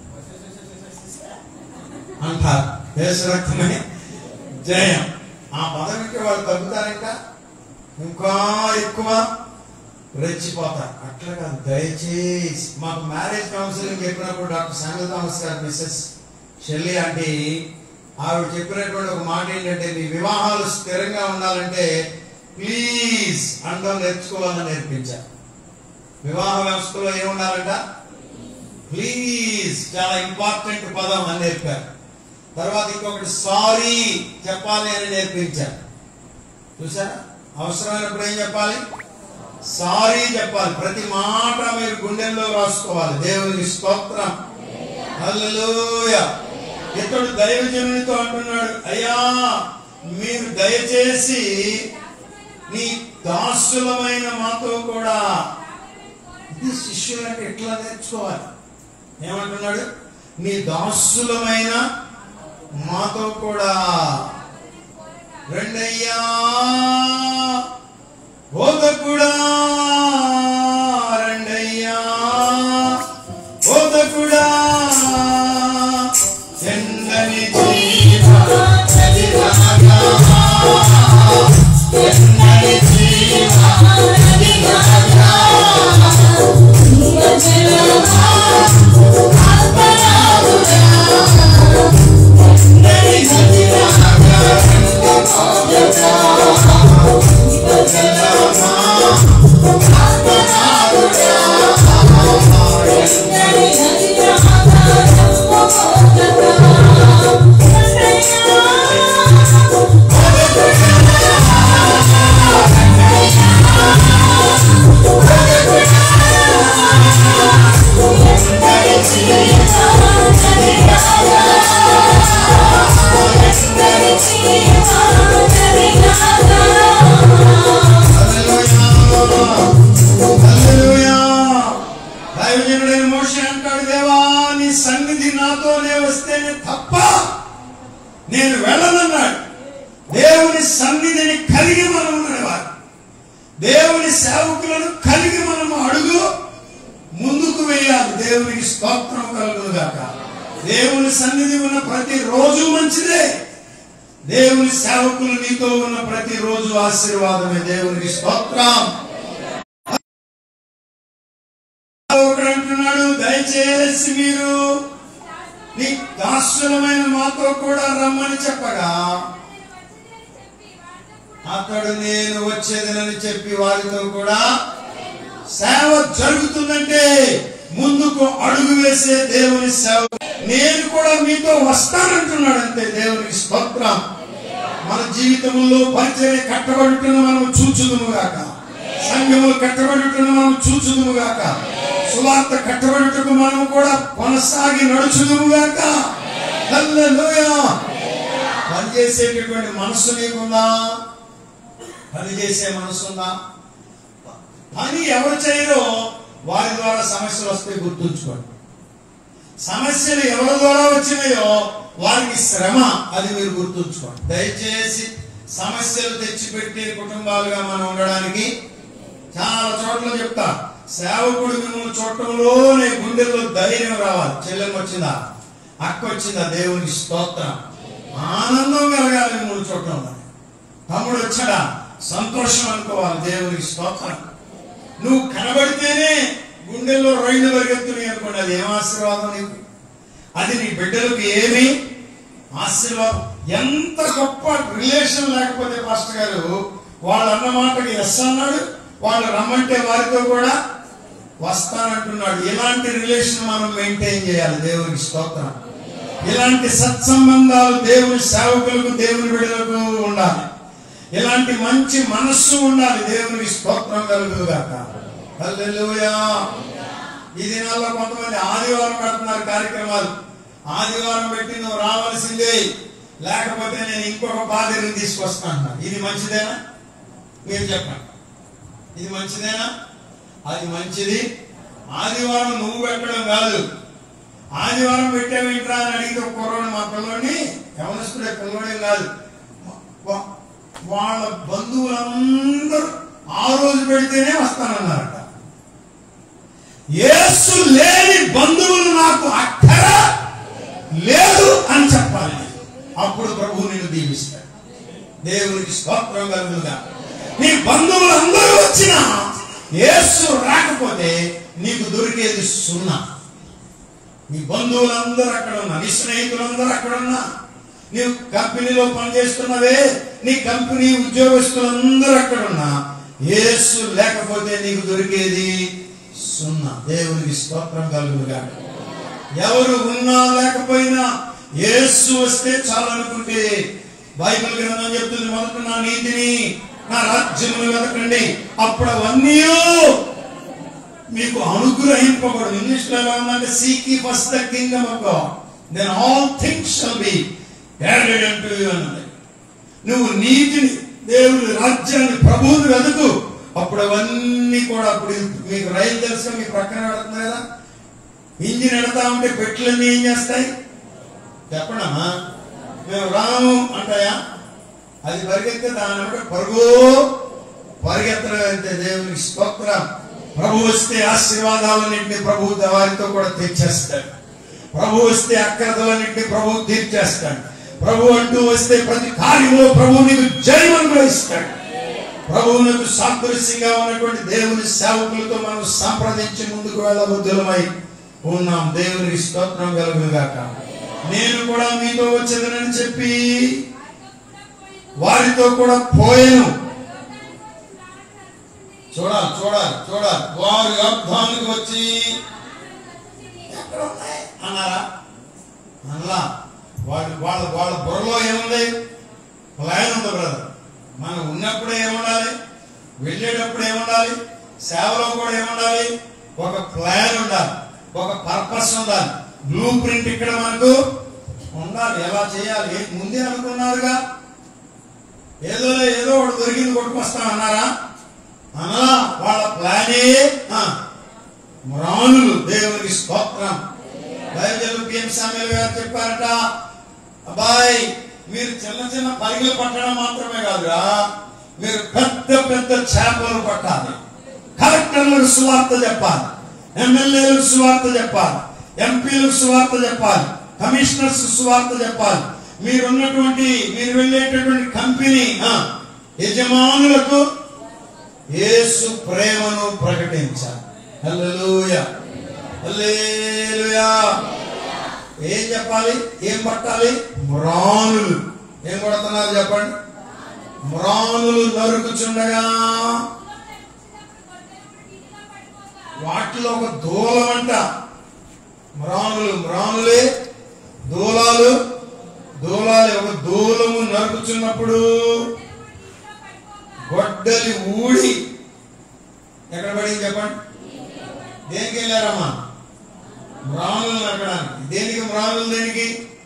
అంటారు. యేసు రక్తమే జయం. ఆ పదం ఇంటే వాళ్ళు తగ్గుతారంట, ఇంకా ఎక్కువ రెచ్చిపోతారు. అట్లా కాదు, దయచేసి. మాకు మ్యారేజ్ కౌన్సిలింగ్ చెప్పినప్పుడు డాక్టర్ శాంగల్ థామస్ గారు, మిస్సెస్ షెల్లీ ఆంటీ, ఆవిడ చెప్పినటువంటి ఒక మాట ఏంటంటే, మీ వివాహాలు స్థిరంగా ఉండాలంటే ప్లీజ్ అండం నేర్చుకోవాలని నేర్పించారు. వివాహ వ్యవస్థలో ఏముండాలంట? ప్లీజ్, చాలా ఇంపార్టెంట్ పదం అని నేర్పారు. తర్వాత ఇంకొకటి సారీ చెప్పాలి అని నేర్పించారు. చూసారా? అవసరమైనప్పుడు ఏం చెప్పాలి? సారీ చెప్పాలి. ప్రతి మాట మీరు గుండెల్లో రాసుకోవాలి. దేవునికి స్తోత్రం. హల్లెలూయా. ఇతడు దైవజనునితో అంటున్నాడు, అయ్యా మీరు దయచేసి నీ దాసులమైన మాతో కూడా. ఇది శిష్యులంటే ఎట్లా నేర్చుకోవాలి? ఏమంటున్నాడు? నీ దాసులమైన మాతో కూడా రెండయ్యా బోధకుడా, రెండయ్యా బోధకుడా, ఎండని నేను వెళ్ళనన్నాడు. దేవుని సన్నిధిని కలిగి మనం ఉన్నవారు, దేవుని సేవకులను కలిగి మనము అడుగు ముందుకు వేయాలి. దేవునికి స్తోత్రం కలుగును గాక. దేవుని సన్నిధి ఉన్న ప్రతి రోజు మంచిదే. దేవుని సేవకులు నీతో ఉన్న ప్రతి రోజు ఆశీర్వాదమే. దేవునికి స్తోత్రం. అంటున్నాడు, దయచేసి మీరు నీ దాసులమైన మాతో కూడా రమ్మని చెప్పగా అతడు నేను వచ్చేదనని చెప్పి వారితో కూడా. సేవ జరుగుతుందంటే ముందుకు అడుగు వేసే దేవుని సేవ. నేను కూడా మీతో వస్తానంటున్నాడు అంతే. దేవునికి స్తోత్రం. మన జీవితంలో పరిచర్య కట్టబడుతున్న మనం చూచుదుముగాక, సంఘములు కట్టబడుతున్న మనం చూచుదుముగాక, సువార్త కట్టబడుటకు మనం కూడా కొనసాగి నడుచుదుముగాక. హల్లెలూయా. పనిచేసేటటువంటి మనసు నీకుందా? పనిచేసే మనసుందా? పని ఎవరు చేయరో వారి ద్వారా సమస్యలు వస్తే గుర్తుంచుకోండి. సమస్యలు ఎవరి ద్వారా వచ్చినాయో వారికి శ్రమ, అది మీరు గుర్తుంచుకోండి. దయచేసి సమస్యలు తెచ్చిపెట్టే కుటుంబాలుగా మనం ఉండడానికి చాలా చోట్ల చెప్తా. సేవకుడు మిమ్మల్ని చూడటంలోనే గుండెల్లో ధైర్యం రావాలి. చెల్లెమ్మ వచ్చిందా, అక్క వచ్చిందా, దేవునికి స్తోత్రం. ఆనందం కలగాలి మిమ్మల్ని చూడటంలో. తమ్ముడు వచ్చాడా, సంతోషం అనుకోవాలి. దేవునికి స్తోత్రం. నువ్వు కనబడితేనే గుండెల్లో రెండు పరిగెత్తుని అనుకోండి, అది ఏం ఆశీర్వాదం నీకు? అది నీ బిడ్డలకు ఏమి ఆశీర్వాదం? ఎంత గొప్ప రిలేషన్ లేకపోతే పాస్టర్ గారు వాళ్ళు అన్న మాటకి ఎస్ అన్నాడు, వాళ్ళు రమ్మంటే వారితో కూడా వస్తానంటున్నాడు. ఇలాంటి రిలేషన్ మనం మెయింటైన్ చేయాలి. దేవునికి స్తోత్రం. ఇలాంటి సత్సంబంధాలు దేవుని సేవకులకు, దేవుని బిడ్డలకు ఉండాలి. ఇలాంటి మంచి మనస్సు ఉండాలి. దేవునికి స్తోత్రం కలుగుగాక. హల్లెలూయా. ఈ దినాల్లో కొంతమంది ఆదివారం పెడుతున్నారు కార్యక్రమాలు. ఆదివారం పెట్టి నువ్వు రావాల్సిందే, లేకపోతే నేను ఇంకొక పాదిరిని తీసుకొస్తాను. ఇది మంచిదేనా? మీరు చెప్పండి, ఇది మంచిదేనా? అది మంచిది. ఆదివారం నువ్వు పెట్టడం కాదు. ఆదివారం పెట్టావేంట్రా అని అడిగితే కుర్రోడు, మా పిల్లోడిని యవనస్తుడే, పిల్లోడే కాదు, వాళ్ళ బంధువులందరూ ఆ రోజు పెడితేనే వస్తానన్నారట. యేసు లేని బంధువులు నాకు అక్కర లేదు అని చెప్పాలి. అప్పుడు ప్రభువు నిన్ను దీవిస్తాడు. దేవునికి స్తోత్రం కలుగుగా. నీ బంధువులు అందరూ వచ్చినా యేసు రాకపోతే నీకు దొరికేది సున్నా. నీ బంధువులందరూ అక్కడ ఉన్నా, నీ స్నేహితులందరూ అక్కడ ఉన్నా, నీవు కంపెనీలో పనిచేస్తున్నవే, నీ కంపెనీ ఉద్యోగస్తులందరూ అక్కడ ఉన్నా, యేసు లేకపోతే నీకు దొరికేది సున్నా. దేవునికి స్తోత్రం కలుగుగా. ఎవరు ఉన్నా లేకపోయినా యేసు వస్తే చాలనుకుంటే బైబిల్ గ్రంథం చెప్తుంది, మొదట నా నీతిని నా రాజ్యమును వెతకండి, అప్పుడు అవన్నీ మీకు అనుగ్రహింపబడు. ఇంగ్లీష్ లో ఎలా ఉందంటే seek ye first the kingdom of God, then all things shall be added unto you అన్నది. నువ్వు నీతిని, దేవుని రాజ్యాన్ని, ప్రభువుని వెతుకు, అప్పుడు అవన్నీ కూడా. అప్పుడు మీకు రైలు తెలుసు, మీ ప్రక్కన పెడుతుంది కదా, ఇంజిన్ ఎడతా ఉంటే పెట్లన్నీ ఏం చేస్తాయి చెప్పడమ్మా? మేము రాము అంటాయా? అది పరిగెత్తే దాని బట్టి పరుగు పరిగెత్తడం. అంటే దేవునికి స్తోత్రం. ప్రభు వస్తే ఆశీర్వాదాలన్నింటినీ ప్రభు వారితో కూడా తెచ్చేస్తాడు. ప్రభు వస్తే అక్రతలన్నింటినీ ప్రభు తీర్చేస్తాడు. ప్రభు అంటూ వస్తే ప్రతి కార్యంలో ప్రభు నీకు జయం అనుగ్రహిస్తాడు. ప్రభువునకు సాదృశ్యంగా ఉన్నటువంటి దేవుని సేవకులతో మనం సంప్రదించి ముందుకు వెళ్ళబుద్ధులమై ఉన్నాం. దేవునికి స్తోత్రం కలుగుగాక. నేను కూడా మీతో వచ్చేదనని చెప్పి వారితో కూడా పోయాను. చూడాలి చూడాలి చూడాలి. వారు యుద్ధానికి వచ్చి ఎక్కడ ఉన్నాయి అన్నారా? అలా వాళ్ళు వాళ్ళ వాళ్ళ బుర్రలో ఏముంది? ప్లాన్ ఉంది బ్రదర్. మనం ఉన్నప్పుడే ఏముండాలి, వెళ్ళేటప్పుడు ఏముండాలి, సేవలో కూడా ఏముండాలి? ఒక ప్లాన్ ఉండాలి, ఒక పర్పస్ ఉండాలి, బ్లూ ప్రింట్ ఇక్కడ మనకు ఉండాలి. ఎలా చేయాలి ముందే అనుకున్నారుగా. ఏదో ఏదో ఒకటి దొరికింది కొట్టుకొస్తాం అన్నారా? అలా వాళ్ళ ప్లానే మ్రానులు. దేవునికి స్తోత్రం. బైబిల్ పిఎం సామ్యూయల్ గారు చెప్పారట, అబ్బాయి మీరు చిన్న చిన్న పరిగెలు పట్టడం మాత్రమే కాదురా, మీరు పెద్ద పెద్ద చేపలు పట్టాలి. కలెక్టర్లకు సువార్త చెప్పాలి, ఎమ్మెల్యేలకు సువార్త చెప్పాలి, ఎంపీలకు సువార్త చెప్పాలి, కమిషనర్స్ సువార్త చెప్పాలి. మీరున్నటువంటి మీరు వెళ్ళేటటువంటి కంపెనీ యజమానులకు యేసు ప్రేమను ప్రకటించాలి. హల్లెలూయా హల్లెలూయా. ఏం చెప్పాలి? ఏం పట్టాలి? మ్రానులు. ఏం కొడుతున్నారు చెప్పండి? మ్రానులు నరుకుచుండగా వాటిలో ఒక దూలం అంట. మ్రానులు మ్రానులే దూలాలు దూలాలు. ఒక దూలము నరుకుచున్నప్పుడు గొడ్డలి ఊడి ఎక్కడ పడింది చెప్పండి? దేనికి వెళ్ళారమ్మా? మ్రానులు నరకడానికి. దేనికి మ్రానులు? దేనికి?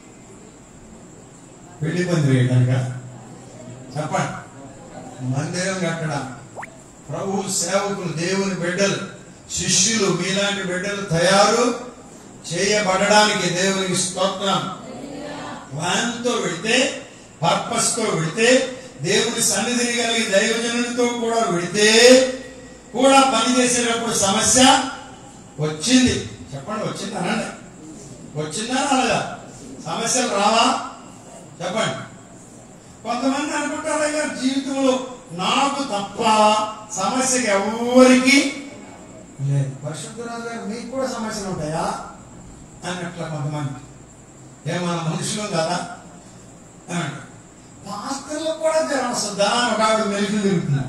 పెళ్లి పందిరి వేయడానిక చెప్పండి? మందిరం కట్టడానికి. ప్రభు సేవకులు, దేవుని బిడ్డలు, శిష్యులు, మీలాంటి బిడ్డలు తయారు చేయబడడానికి దేవునికి స్తోత్రం. ప్లాన్ తో వెళితే, పర్పస్ తో వెళితే, దేవుని సన్నిధిని కలిగి దైవజనునితో కూడా వెళితే కూడా పనిచేసేటప్పుడు సమస్య వచ్చింది. చెప్పండి, వచ్చింది అనండి. వచ్చిందా రాలేదా? సమస్యలు రావా? చెప్పండి. కొంతమంది అనుకుంటారా గారు జీవితంలో నాకు తప్ప సమస్యకి ఎవరికి లేదు. పరిశుద్ధరాజు గారు మీకు కూడా సమస్యలు ఉంటాయా అన్నట్ల కొంతమంది. ఏమన్నా మనుషులు కదా అనండి. పాస్టర్లకు కూడా జ్వరం వస్తుందా అని ఒక ఆవిడ మెలికి తిరుగుతున్నారు.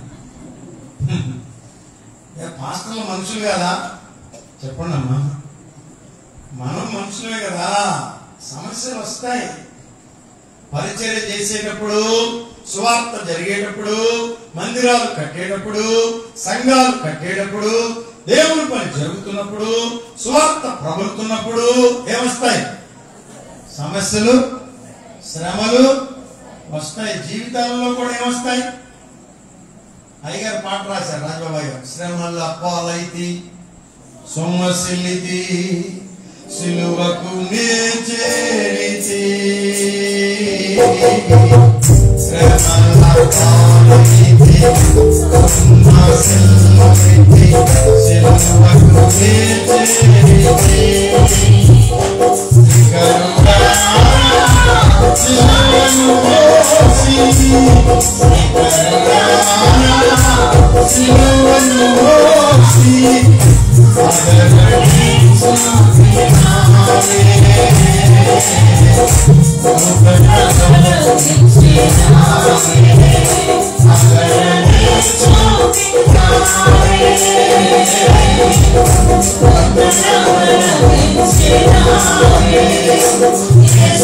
పాస్టర్లు మనుషులు కదా? చెప్పండి అమ్మా, మనం మనుషులే కదా, సమస్యలు వస్తాయి. పరిచర్య చేసేటప్పుడు, సువార్త జరిగేటప్పుడు, మందిరాలు కట్టేటప్పుడు, సంఘాలు కట్టేటప్పుడు, దేవుని పని జరుగుతున్నప్పుడు, సువార్త ప్రబలుతున్నప్పుడు ఏమొస్తాయి? సమస్యలు, శ్రమలు వస్తాయి. జీవితాలలో కూడా ఏమొస్తాయి? అయ్యగారు పాట రాశారు, రాజబాబాయ్ గారు. శ్రమల పాలైతి సొమ్మసిల్లితి సిలువకు నే చేరితి. శ్రమల పాలైతి సొమ్మసిల్లితి సిలువకు నే చేరితి. కరుణా సిలువను మోసి, కరుణా సిలువను మోసి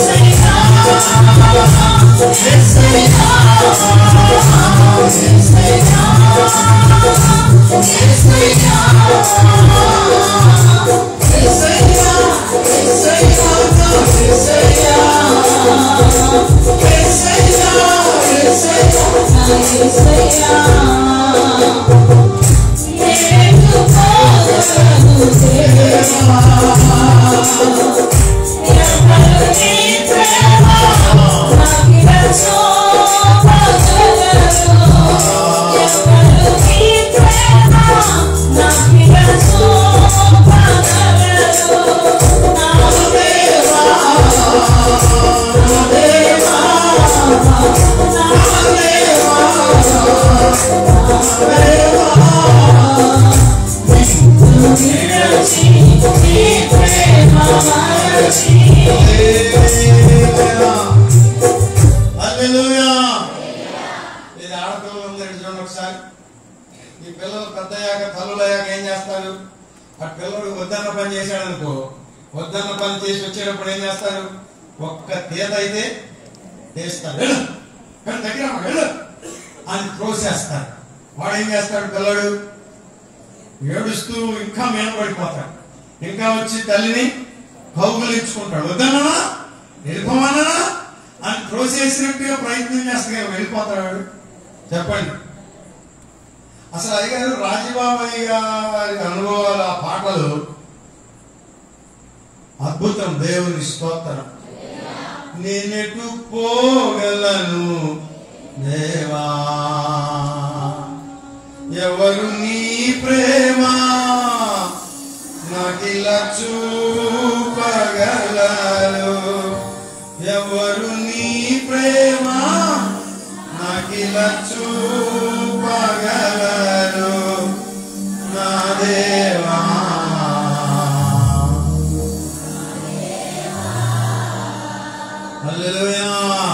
Yes, ఏడుస్తూ ఇంకా మేనపడిపోతాడు. ఇంకా వచ్చి తల్లిని కౌగులించుకుంటాడు. వద్దన్నా వెళ్ళిపోమన్నా అని త్రోసేసినట్టుగా ప్రయత్నం చేస్తాడు. వెళ్ళిపోతాడు. చెప్పండి, అసలు అయ్యగారు రాజబాబయ్య గారి అనుభవాలు, ఆ పాటలు అద్భుతం. దేవుని స్తోత్రం. నేనెటు పోగలను దేవా, ఎవరు నీ ప్రేమ నాకిలా చూపగలరు, ఎవరు నీ ప్రేమ నాకిలా చూపగలరు నా దేవా. హల్లెలూయా,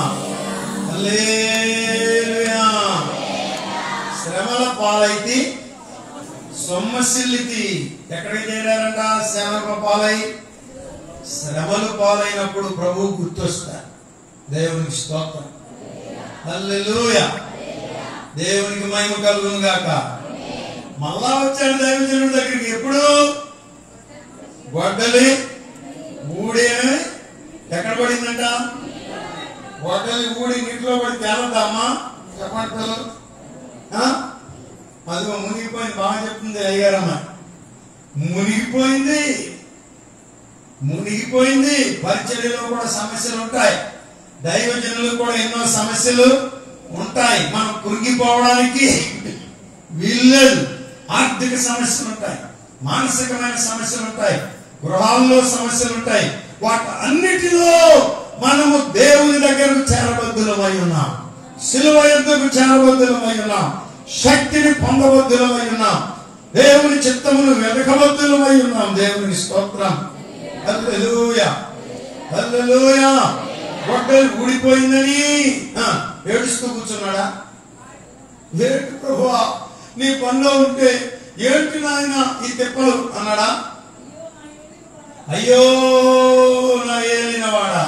హల్లెలూయా. శ్రమల పాలైతే సొమ్మసిల్లితి. ఎక్కడికి చేరారంట? శ్రమల పాలై. శ్రమలు పాలైనప్పుడు ప్రభువు గుర్తొస్తారు. దేవునికి స్తోత్రం. హల్లెలూయా. దేవునికి మహిమ కలుగును గాక. మళ్ళా వచ్చాడు దైవజనుడి దగ్గరికి. ఎప్పుడు? గొడ్డలి ఊడే ఎక్కడ పడిందంట? గొడ్డలి ఊడి నీటిలో పడి తేలద్దమ్మా. చెప్పండి పిల్లలు. అదిగో మునిగిపోయింది. బాగా చెప్తుంది అయ్యారమ్మ. మునిగిపోయింది, మునిగిపోయింది. పరిచర్యలో కూడా సమస్యలు ఉంటాయి. దైవజనులు కూడా ఎన్నో సమస్యలు ఉంటాయి. మనం కురిగిపోవడానికి వీల్లేదు. ఆర్థిక సమస్యలు ఉంటాయి, మానసికమైన సమస్యలు ఉంటాయి, గృహాల్లో సమస్యలు ఉంటాయి. వాటి అన్నిటిలో మనము దేవుని దగ్గరకు చేరబద్దులమై ఉన్నాం. సిలువ యొద్దకు చేరబద్దులమై ఉన్నాం. శక్తిని పొందబద్దులమై ఉన్నాం. దేవుని చిత్తమును వెతకబద్దులమై ఉన్నాం. దేవుని స్తోత్రం. హల్లెలూయా, హల్లెలూయా. గొడ్డలి ఊడిపోయిందని ఏడుస్తూ కూర్చున్నాడా? ఏంటి ప్రభువా నీ పనిలో ఉంటే ఏంటి నాయన ఈ తిప్పలు అన్నాడా? అయ్యో నా ఏలినవాడా,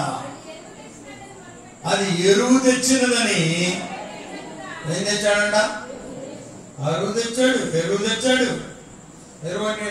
అది ఎరువు తెచ్చినదని ఏం తెచ్చాడంట? అరువు తెచ్చాడు, ఎరువు తెచ్చాడు. ఎరువు అంటే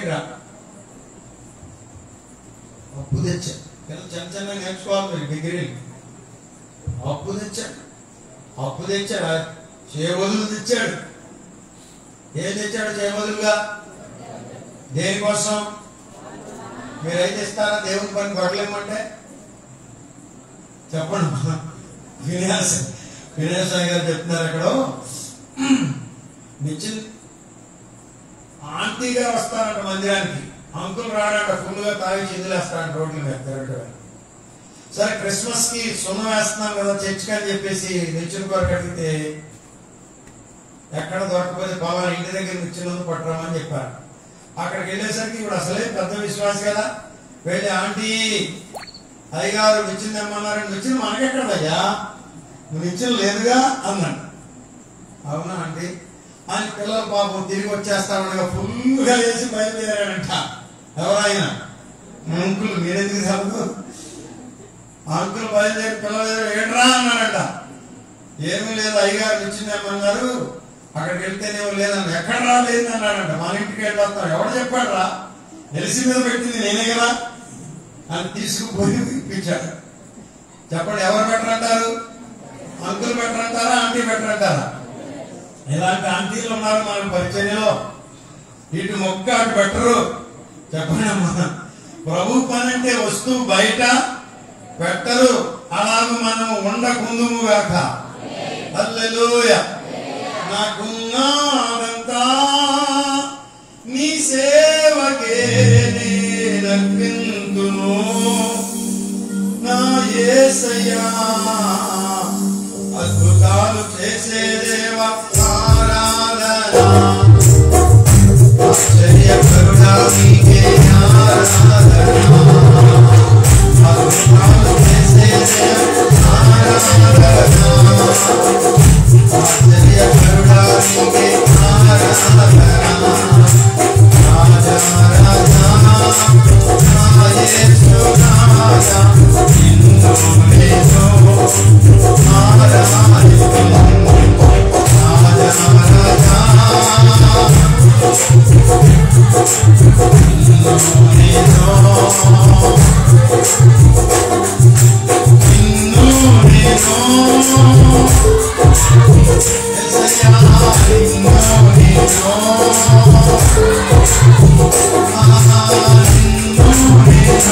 అప్పు తెచ్చాడు. చిన్న చిన్న నేర్చుకోవాలి డిగ్రీలు. అప్పు తెచ్చాడు, అప్పు తెచ్చాడు. చేబదులు తెచ్చాడు. ఏం తెచ్చాడు చేబదులుగా? దేనికోసం? మీరైతే ఇస్తారా దేవుని పని గొడవలేమంటే? చెప్పండి. వినాశ వినాశాయి గారు చెప్తున్నారు అక్కడ. నిచ్చిన్ ఆంటీగా వస్తారంట మందిరానికి. అంకుల్ రాడంట, ఫుల్గా తాగి చిందులేస్తారంట రోడ్ల మీద తిరగడం. సరే క్రిస్మస్ కి సున్నం వేస్తున్నాం కదా చర్చికి అని చెప్పేసి నిచ్చిన కొరకు అడిగితే ఎక్కడ దొరకపోతే పలానా ఇంటి దగ్గర నిచ్చిన పట్టరామని చెప్పారు. అక్కడికి వెళ్ళేసరికి ఇప్పుడు అసలే పెద్ద విశ్వాసం కదా. వెళ్ళి ఆంటీ అయ్యగారు నిచ్చిన తెమ్మన్నారని, నిచ్చిన మనకెక్కడయ్యా, నువ్వు నిచ్చిన లేదుగా అన్నాడు. అవునా ఆంటీ అని పిల్లలు పాపం తిరిగి వచ్చేస్తామనగా ఫుల్గా వేసి బయలుదేరాడంట. ఎవరైనా అంకుల్ మీరెందుకు చదువు? అంకుల్ బయలుదేరి పిల్లలు ఏడ్రా అన్నాడంట. ఏమీ లేదు అయ్యగారు నిచ్చిందేమన్నారు, అక్కడికి వెళ్తేనేమో లేదన్న. ఎక్కడ రా లేదు అన్నాడంట. మన ఇంటికి వెళ్ళొస్తాం. ఎవడు చెప్పాడు రా, ఎలిసి మీద పెట్టింది నేనే కదా అని తీసుకుపోయి ఇప్పించాడు. చెప్పండి, ఎవరు బెటర్ అంటారు? అంకుల్ బెటర్ అంటారా, ఆంటీ బెటర్ అంటారా? ఇలాంటి ఆంటీలు ఉన్నారు మన పరిచర్యలో. ఇటు మొక్క అటు పెట్టరు. చెప్పండి అమ్మా, ప్రభు పని అంటే వస్తువు బయట పెట్టరు. అలాగ మనం ఉండకుందుము గాక. హల్లెలూయా. నాకున్నాదంతా నీ సేవకే నేనర్పింతును నా యేసయ్యా. అద్భుతాలు చేసే దేవ ఆరాధన, ఆశ్చర్యకరుడా నీకే ఆరాధన. అద్భుతాలు చేసే దేవ ఆరాధన, ఆశ్చర్యకరుడా నీకే ఆరాధన. రాజా రాజా నా యేసు రాజా, నిన్ను నేను ఆరాధిస్తును. రాజా రాజా నిన్ను నేను నిన్ను నేను యేసయ్యా, నిన్ను నేను ఆహా, నిన్ను నేను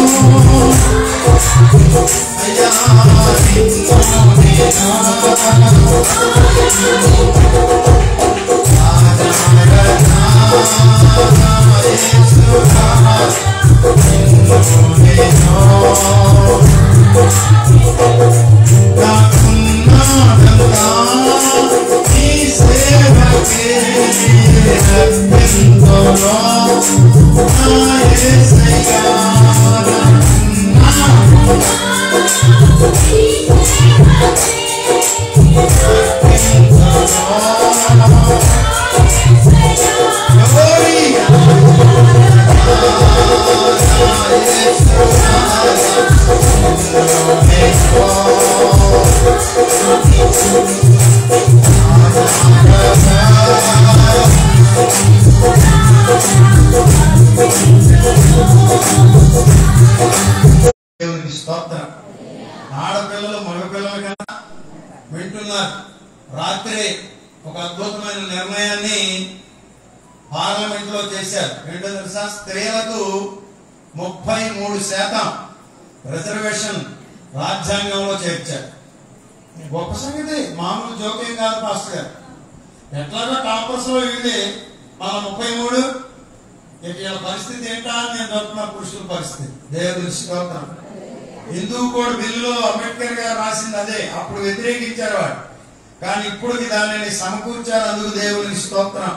అయ్యా, నిన్ను నేను దేవునికి స్తోత్రం. ఆడపిల్లలు మగపిల్లలు కన్నా వింటున్నారు. రాత్రి ఒక అద్భుతమైన నిర్ణయాన్ని పార్లమెంట్ లో చేశారు. ఏంటో తెలుసా? స్త్రీలకు ముప్పై మూడు శాతం రిజర్వేషన్ రాజ్యాంగంలో చేర్చారు. గొప్ప సంగతి, మామూలు జోక్యం కాదు పాస్టర్ గారు. ఎట్లాగో టాపర్స్ లో వెళ్ళి మన ముప్పై మూడు వీళ్ళ పరిస్థితి ఏంటా అని నేను చెప్తున్నా. పురుషుల పరిస్థితి. దేవుని స్తోత్రం. హిందూ కోడ్ బిల్లులో అంబేద్కర్ గారు రాసింది అదే. అప్పుడు వ్యతిరేకించారు వాడు, కానీ ఇప్పటికి దానిని సమకూర్చారు. అందుకు దేవుని స్తోత్రం.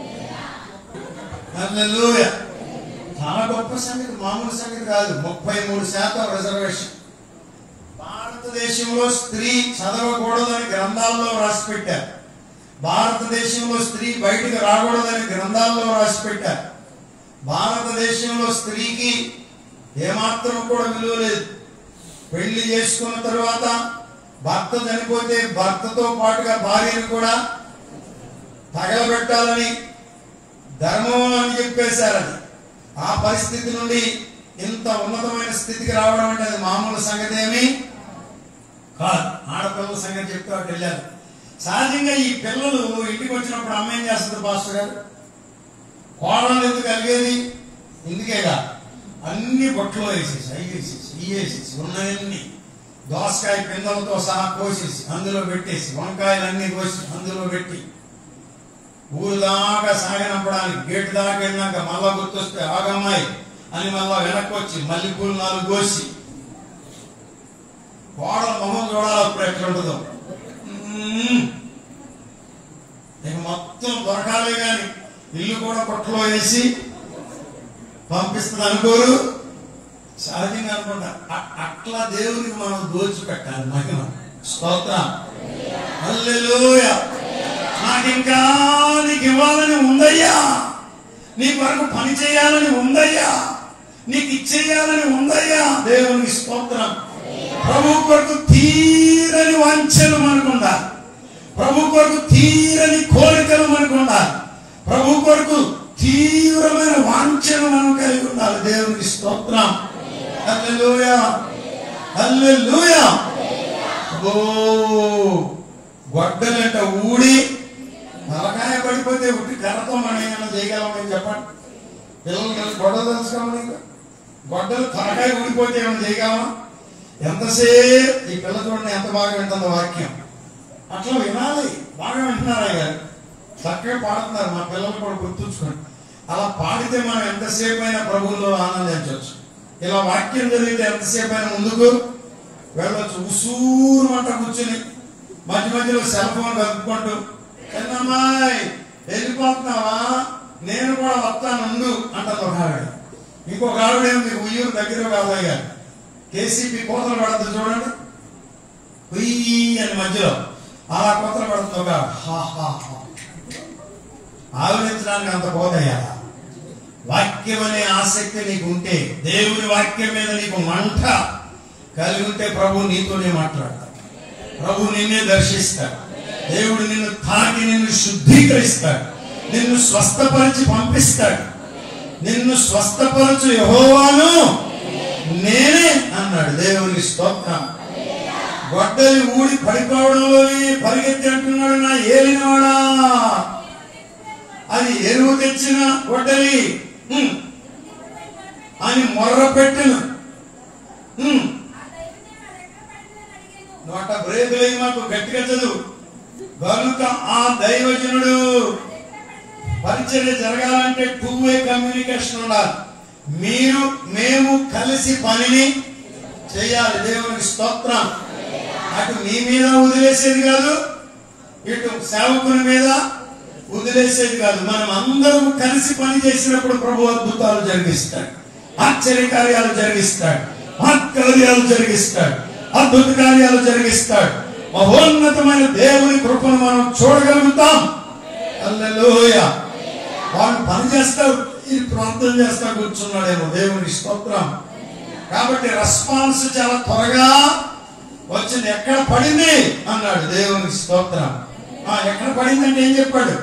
హల్లెలూయా. చాలా గొప్ప సంగతి, మామూలు సంగతి కాదు. ముప్పై మూడు శాతం రిజర్వేషన్. భారతదేశంలో స్త్రీ చదవకూడదని గ్రంథాల్లో రాసి పెట్టారు. భారతదేశంలో స్త్రీ బయటకు రాకూడదని గ్రంథాల్లో రాసి పెట్టారు. భారతదేశంలో స్త్రీకి ఏమాత్రం కూడా విలువ లేదు. పెళ్లి చేసుకున్న తరువాత భర్త చనిపోతే భర్తతో పాటుగా భార్యను కూడా తగలబెట్టాలని ధర్మం అని చెప్పేశారు. అది ఆ పరిస్థితి నుండి ఇంత ఉన్నతమైన స్థితికి రావడం అంటే అది మామూలు సంగతి ఏమి కాదు. ఆడపిల్లల సంగతి చెప్తే అటు వెళ్ళారు. సహజంగా ఈ పిల్లలు ఇంటికి వచ్చినప్పుడు అమ్మ ఏం చేస్తుంది పాస్టర్ గారు? కోడలు ఎందుకు కలిగేది? ఇందుకేగా అన్ని బొట్లో వేసేసి అవి వేసేసి ఇవి వేసేసి ఉన్నవన్నీ దోసకాయ పిందలతో సహా కోసేసి అందులో పెట్టేసి వంకాయలన్నీ కోసి అందులో పెట్టి ఊరు దాకా సాగనంపడానికి గేటు దాకా వెళ్ళినాక మళ్ళా గుర్తొస్తే ఆగమ్మాయి అని మళ్ళా వెనక్కి వచ్చి మళ్ళీ పూలు నాలుగు కోసి కోడల మొహం చూడాలి అప్పుడు ఎట్లుంటుందో. ఇక మొత్తం దొరకాలే గాని ఇల్లు కూడా పొట్టలో వేసి పంపిస్తుంది అనుకోరు. సహజంగా అనుకుంటా. అట్లా దేవునికి మనం దోచిపెట్టాలి మహిమ. స్తోత్రం. హల్లెలూయా. నాకు ఇంకా నీకు ఇవ్వాలని ఉందయ్యా, నీ కొరకు పని చేయాలని ఉందయ్యా, నీకు ఇచ్చేయాలని ఉందయ్యా. దేవునికి స్తోత్రం. ప్రభు కొరకు తీరని వాంఛలు మనకుండా, ప్రభు కొరకు తీరని కోరికలు మనకుండా, ప్రభు కొరకు తీవ్రమైన వాంఛను మనం కలిగి ఉండాలి. దేవునికి స్తోత్రం. హల్లెలూయా. హల్లెలూయా. ఓ గొడ్డలంట ఊడి లేకపోతే ఉట్టి కర్రతో మనం ఏమైనా చేయగలమని చెప్పండి. పిల్లలు కలిసి గొడ్డలు తెలుసుకోమని, గొడ్డలు త్వరగా ఊడిపోతే ఏమైనా చేయగలమా? ఎంతసేపు ఈ పిల్ల చూడండి ఎంత బాగా వింటుందో వాక్యం. అట్లా వినాలి. బాగా వింటున్నారా గారు, చక్కగా పాడుతున్నారు. మా పిల్లలు కూడా గుర్తుంచుకోండి. అలా పాడితే మనం ఎంతసేపు అయినా ప్రభువులో ఆనందించవచ్చు. ఇలా వాక్యం జరిగితే ఎంతసేపు అయినా ముందుకు వెళ్ళొచ్చు. ఉసూరు అంట కూర్చుని మధ్య మధ్యలో సెల్ ఫోన్ కలుపుకుంటూ, చిన్నమ్మాయి వెళ్ళిపోతున్నావా, నేను కూడా వస్తానుండు అంటది ఒక ఆవిడ. ఇంకొక ఆవిడ మీకు ఉయ్యూరు దగ్గర కావాలి గారు, కేసీపీ కోతలు పడుతుంది చూడండి, ఉయ్యి అని మధ్యలో అలా కోతలు పడుతుంది ఒక హా హా హా. ఆలోచించడానికి అంత పోదయ్యా. వాక్యం అనే ఆసక్తి నీకు ఉంటే, దేవుని వాక్యం మీద నీకు మంట కలిగి ఉంటే ప్రభు నీతోనే మాట్లాడతాడు. ప్రభు నిన్నే దర్శిస్తాడు. దేవుడు నిన్ను తాకి నిన్ను శుద్ధీకరిస్తాడు. నిన్ను స్వస్థపరిచి పంపిస్తాడు. నిన్ను స్వస్థపరచు యెహోవాను నేనే అన్నాడు. దేవునికి స్తోత్రం. గొడ్డలి ఊడి పడిపోవడంలోనే పరిగెత్తి అంటున్నాడు, నా ఏలినవాడా, అది ఎరువు తెచ్చిన గొడ్డలి అని మొర్ర పెట్టిన నోట బ్రేకులై మాకు గట్టిగా చదువు. కనుక ఆ దైవజనుడు పరిచర్య జరగాలంటే టూ వే కమ్యూనికేషన్ ఉండాలి. మీరు మేము కలిసి పనిని చేయాలి. దేవునికి స్తోత్రం. అటు మీ మీద వదిలేసేది కాదు, ఇటు సేవకుని మీద వదిలేసేది కాదు. మనం అందరం కలిసి పని చేసినప్పుడు ప్రభు అద్భుతాలు జరిగిస్తాడు, ఆశ్చర్య కార్యాలు జరిగిస్తాడు, మహత్కార్యాలు జరిగిస్తాడు, అద్భుత కార్యాలు జరిగిస్తాడు. మహోన్నతమైన దేవుని కృపను మనం చూడగలుగుతాం. హల్లెలూయా. వాడు పని చేస్తాడు, ఈ ప్రార్థన చేస్తా కూర్చున్నాడేమో. దేవుని స్తోత్రం. కాబట్టి రెస్పాన్స్ చాలా త్వరగా వచ్చింది. ఎక్కడ పడింది అన్నాడు. దేవుని స్తోత్రం. ఎక్కడ పడిందంటే ఏం చెప్పాడు?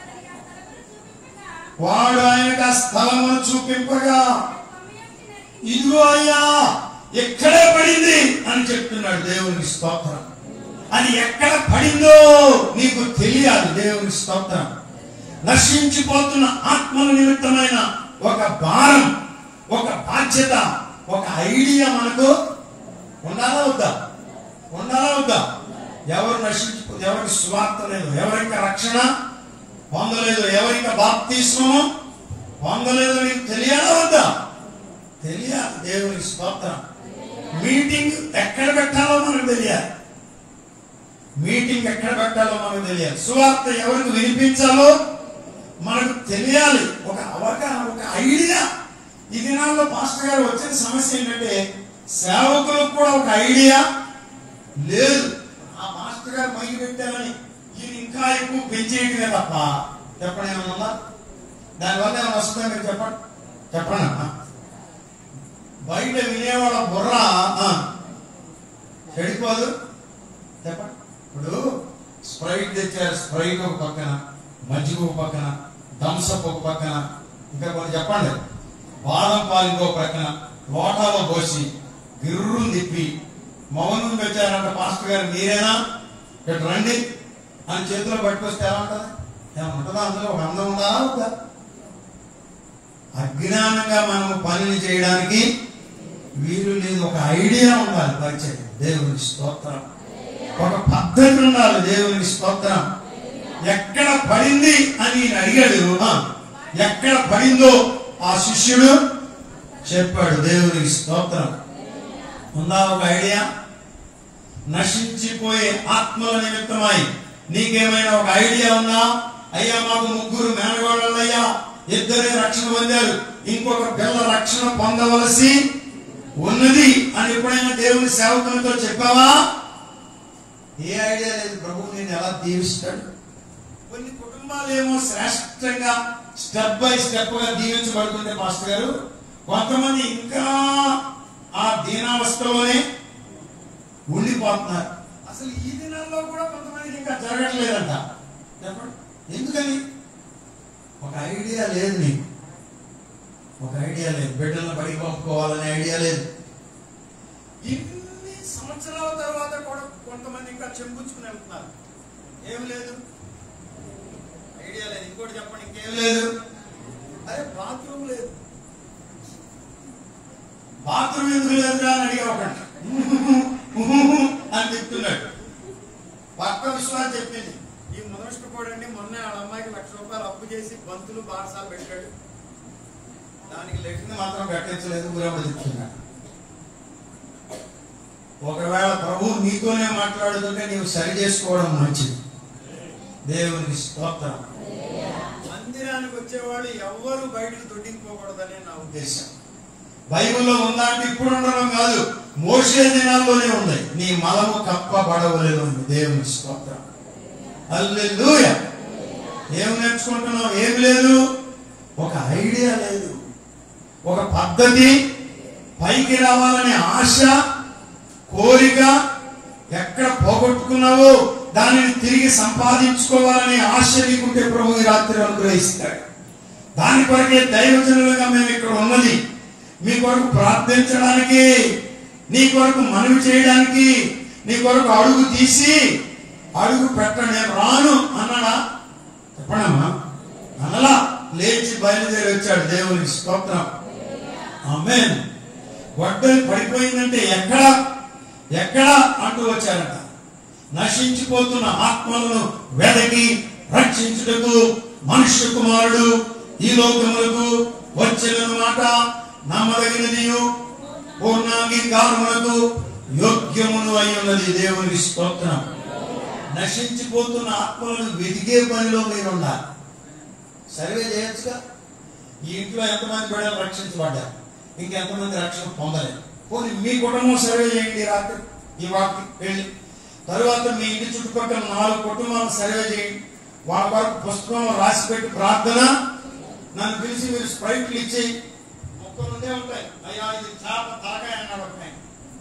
వాడు ఆయనకు ఆ స్థలమును చూపింపగా, ఇదిగో అయ్యా ఎక్కడే పడింది అని చెప్తున్నాడు. దేవుని స్తోత్రం. అది ఎక్కడ పడిందో నీకు తెలియాలి. దేవుని స్తోత్రం. నశించిపోతున్న ఆత్మల నిమిత్తమైన ఒక భారం, ఒక బాధ్యత, ఒక ఐడియా మనకు ఉండాలా వద్దా? ఉండాలా వద్దా? ఎవరు నశించిపో, ఎవరికి స్వార్థ లేదు, ఎవరికి రక్షణ పొందలేదు, ఎవరికి బాప్తిస్మము పొందలేదు, నీకు తెలియాలా వద్దా? తెలియాలి. దేవుని స్తోత్రం. మీటింగ్ ఎక్కడ పెట్టాలో మనకు తెలియాలి. మీటింగ్ ఎక్కడ పెట్టాలో మనకు తెలియాలి. సువార్త ఎవరికి వినిపించాలో మనకు తెలియాలి. ఒక అవగాహన, ఒక ఐడియా. ఈ దినాల్లో పాస్టర్ గారు వచ్చిన సమస్య ఏంటంటే, సేవకులకు కూడా ఒక ఐడియా లేదు. ఆ మాస్టర్ గారు మైకి పెట్టారని ఈయన ఇంకా ఎక్కువ పెంచేయటమే తప్ప చెప్పండి ఏమన్నా దానివల్ల ఏమైనా వస్తుందా? మీరు చెప్పండి చెప్పండి అమ్మా. బయట వినేవాళ్ళ బుర్ర చెడిపోదు. చెప్పండి. ఇప్పుడు స్ప్రైట్ తెచ్చారు, స్ప్రైట్ ఒక పక్కన, మజ్జిగ ఒక పక్కన, థమ్సప్ ఒక పక్కన, ఇంకా కొన్ని చెప్పండి, బాదం పాలు ఇంకో పక్కన, లోటాలో పోసి గిర్రును తిప్పి మౌనం పెట్టారంట. మాస్టర్ గారు మీరేనా ఇటు రండి అని చేతిలో పట్టుకొస్తే ఎలా ఉంటుంది? ఏమంటుందా? అందులో ఒక అందం ఉండాలా వద్దా? అజ్ఞానంగా మనం పనిని చేయడానికి వీలు లేదు. ఒక ఐడియా ఉండాలి పరిచయం. దేవుని స్తోత్రం. ఒక పద్ధతి ఉండాలి. దేవుని స్తోత్రం. ఎక్కడ పడింది అని అడిగాడు. ఎక్కడ పడిందో ఆ శిష్యుడు చెప్పాడు. దేవునికి స్తోత్రం. ఉందా ఒక ఐడియా? నశించిపోయే ఆత్మల నిమిత్తమై నీకేమైనా ఒక ఐడియా ఉందా? అయ్యా మాకు ముగ్గురు మేనగోళ్ళయ్యా, ఇద్దరే రక్షణ పొందారు, ఇంకొక పిల్ల రక్షణ పొందవలసి ఉన్నది అని ఎప్పుడైనా దేవుని సేవకులతో చెప్పావా? ఏ ఐడియా లేదు. ప్రభువు నేను ఎలా దీవిస్తాడు? కొన్ని కుటుంబాలు ఏమో శ్రేష్టంగా స్టెప్ బై స్టెప్ గా దీవించబడుతుంటే మాస్టర్ గారు, కొంతమంది ఇంకా ఆ దీనావస్థలోనే ఉండిపోతున్నారు. అసలు ఈ దినాల్లో కూడా కొంతమందికి ఇంకా జరగట్లేదంట. చెప్పండి ఎందుకని? ఒక ఐడియా లేదు నీకు. ఒక ఐడియా లేదు. బిడ్డలను బడికి పంపుకోవాలనే ఐడియా లేదు. ఇన్ని సంవత్సరాల తర్వాత కూడా కొంతమంది ఇంకా చెంపుచ్చుకుని వెళ్తున్నారు. ఏం లేదు, ఐడియా లేదు. ఇంకోటి చెప్పండి, ఇంకేం లేదు. అరే బాత్రూమ్ లేదు, బాత్రూమ్ ఎందుకు లేదురా అని అడిగా ఒకటి అని చెప్తున్నాడు. పక్క విశ్వాసం చెప్పింది, ఈ ముదనష్టపోడండి మొన్న వాళ్ళ అమ్మాయికి లక్ష రూపాయలు అప్పు చేసి బంతులు బారసాలు పెట్టాడు, దానికి లెట్టిన మాత్రం కట్టించలేదు ఊరమ్మ చెప్తున్నాడు. ఒకవేళ ప్రభు నీతోనే మాట్లాడుతుంటే నీవు సరి చేసుకోవడం మంచిది. దేవునికి స్తోత్రం. మందిరానికి వచ్చేవాళ్ళు ఎవ్వరు బయటకు దొడ్డిపోకూడదనే నా ఉద్దేశం. బైబిల్లో ఉందా అంటే ఇప్పుడు ఉండడం కాదు, మోషే దినాల్లోనే ఉంది. నీ మలము కప్పబడవలేదు ఉంది. దేవుని స్తోత్రం. హల్లెలూయా. ఏం నేర్చుకుంటున్నావు? ఏం లేదు, ఒక ఐడియా లేదు, ఒక పద్ధతి, పైకి రావాలనే ఆశ, కోరిక. ఎక్కడ పోగొట్టుకున్నావో దానిని తిరిగి సంపాదించుకోవాలనే ఆశ నీకుంటే ప్రభు ఈ రాత్రి అనుగ్రహిస్తాడు. దాని కొరకే దైవజనులుగా మేము ఇక్కడ ఉన్నది. మీ కొరకు ప్రార్థించడానికి, నీ కొరకు మనవి చేయడానికి, నీ కొరకు అడుగు తీసి అడుగు పెట్ట నేను రాను అన్నాడా? చెప్పండమ్మా. అనలా, లేచి బయలుదేరి వచ్చాడు. దేవునికి స్తోత్రం. ఆమేన్. గొడ్డలి పడిపోయిందంటే ఎక్కడ ఎక్కడ అంటూ వచ్చారట. నశించిపోతున్న ఆత్మలను వెదకి రక్షించుటకు మనుష్య కుమారుడు ఈ లోకములకు వచ్చెను మాట నమ్మదగినదియు పూర్ణాంగీకారమునకు యోగ్యమును అయి ఉన్నది. దేవునికి స్తోత్రం. నశించిపోతున్న ఆత్మలను వెతికే పనిలో మీరు ఉండాలి. సర్వే చేయొచ్చుగా. ఈ ఇంట్లో ఎంతమంది బిడ్డలు రక్షించబడ్డారు, ఇంకెంతమంది రక్షణ పొందలేదు. పోనీ మీ కుటుంబం సర్వే చేయండి రాత్రి ఈ వాకి వెళ్ళి. తరువాత మీ ఇంటి చుట్టుపక్కల నాలుగు కుటుంబాలను సర్వే చేయండి. వాళ్ళ వరకు పుస్తకం రాసి పెట్టి ప్రార్థన. నన్ను పిలిచి మీరు స్ప్రైట్లు ఇచ్చేయి. మొక్కలు ఉండే ఉంటాయి. అయ్యా ఇది చేప తలకాయ అన్నాడు ఒక ఆయన.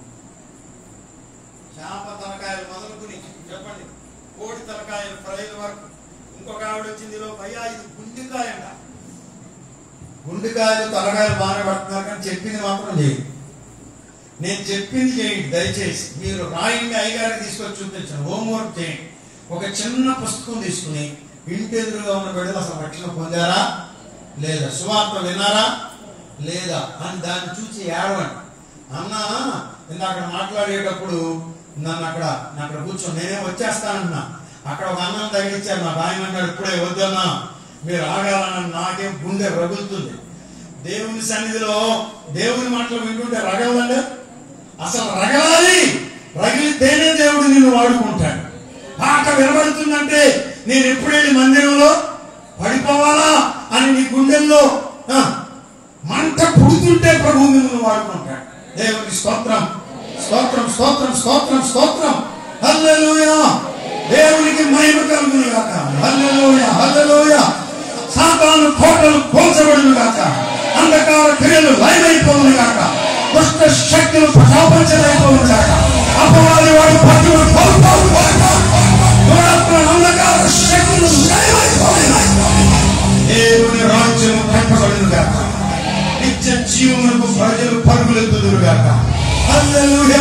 చేప తలకాయలు మొదలుకుని చెప్పండి, కోడి తలకాయలు ఫ్రైల వరకు. ఇంకొక ఆవిడ వచ్చింది, అయ్యా ఇది గుండెకాయ అంట. గుండెకాయలు తలకాయలు బాగానే పడుతున్నారు కానీ చెప్పింది మాత్రం చేయండి. నేను చెప్పింది చేయండి దయచేసి. మీరు రాయండి, అయ్యగారికి తీసుకొచ్చి చూపించండి, హోంవర్క్ చేయండి. ఒక చిన్న పుస్తకం తీసుకుని ఇంటి ఎదురుగా ఉన్న బిడ్డలు అసలు రక్షణ పొందారా లేదా, సువార్త విన్నారా లేదా అని దాన్ని చూసి ఏడవండి. అన్న ఇందాక మాట్లాడేటప్పుడు నన్ను అక్కడ అక్కడ కూర్చొని నేనే వచ్చేస్తానన్నా. అక్కడ ఒక అన్నం తగిలిచ్చారు. నాకు ఆయన అన్నాడు, ఇప్పుడే వద్దన్నా, మీరు ఆగాలన్న. నాకేం గుండె రగులుతుంది. దేవుని సన్నిధిలో దేవుని మాటలు వింటుంటే రగలండి. అసలు రగలాలి. రగిలితేనే దేవుడు నిన్ను వాడుకుంటాడు. పాట వినబడుతుందంటే నేను ఎప్పుడు వెళ్ళి మందిరంలో పడిపోవాలా అని నీ గుండెల్లో మంట పుడుతుంటే ప్రభు నిన్ను వాడుకుంటాడు. దేవుని స్తోత్రం, స్తోత్రం, స్తోత్రం, స్తోత్రం, స్తోత్రం. హల్లెలూయా. దేవునికి మహిమ కలుగును గాక. హల్లెలూయా, హల్లెలూయా. సాతాను కోటలు కోల్చబడును గాక. అంధకార క్రియలు లయమైపోవును గాక. దుష్ట శక్తులు ప్రశాపంచలైపోవును గాక. అపవాది వాడి పట్టులు కోల్పోవును గాక. దురాత్మ అంధకార శక్తులు లయమైపోవును గాక. దేవుని రాజ్యము కట్టబడును గాక. నిత్య జీవమునకు ప్రజలు పరుగులెత్తుదురు గాక. హల్లెలూయా,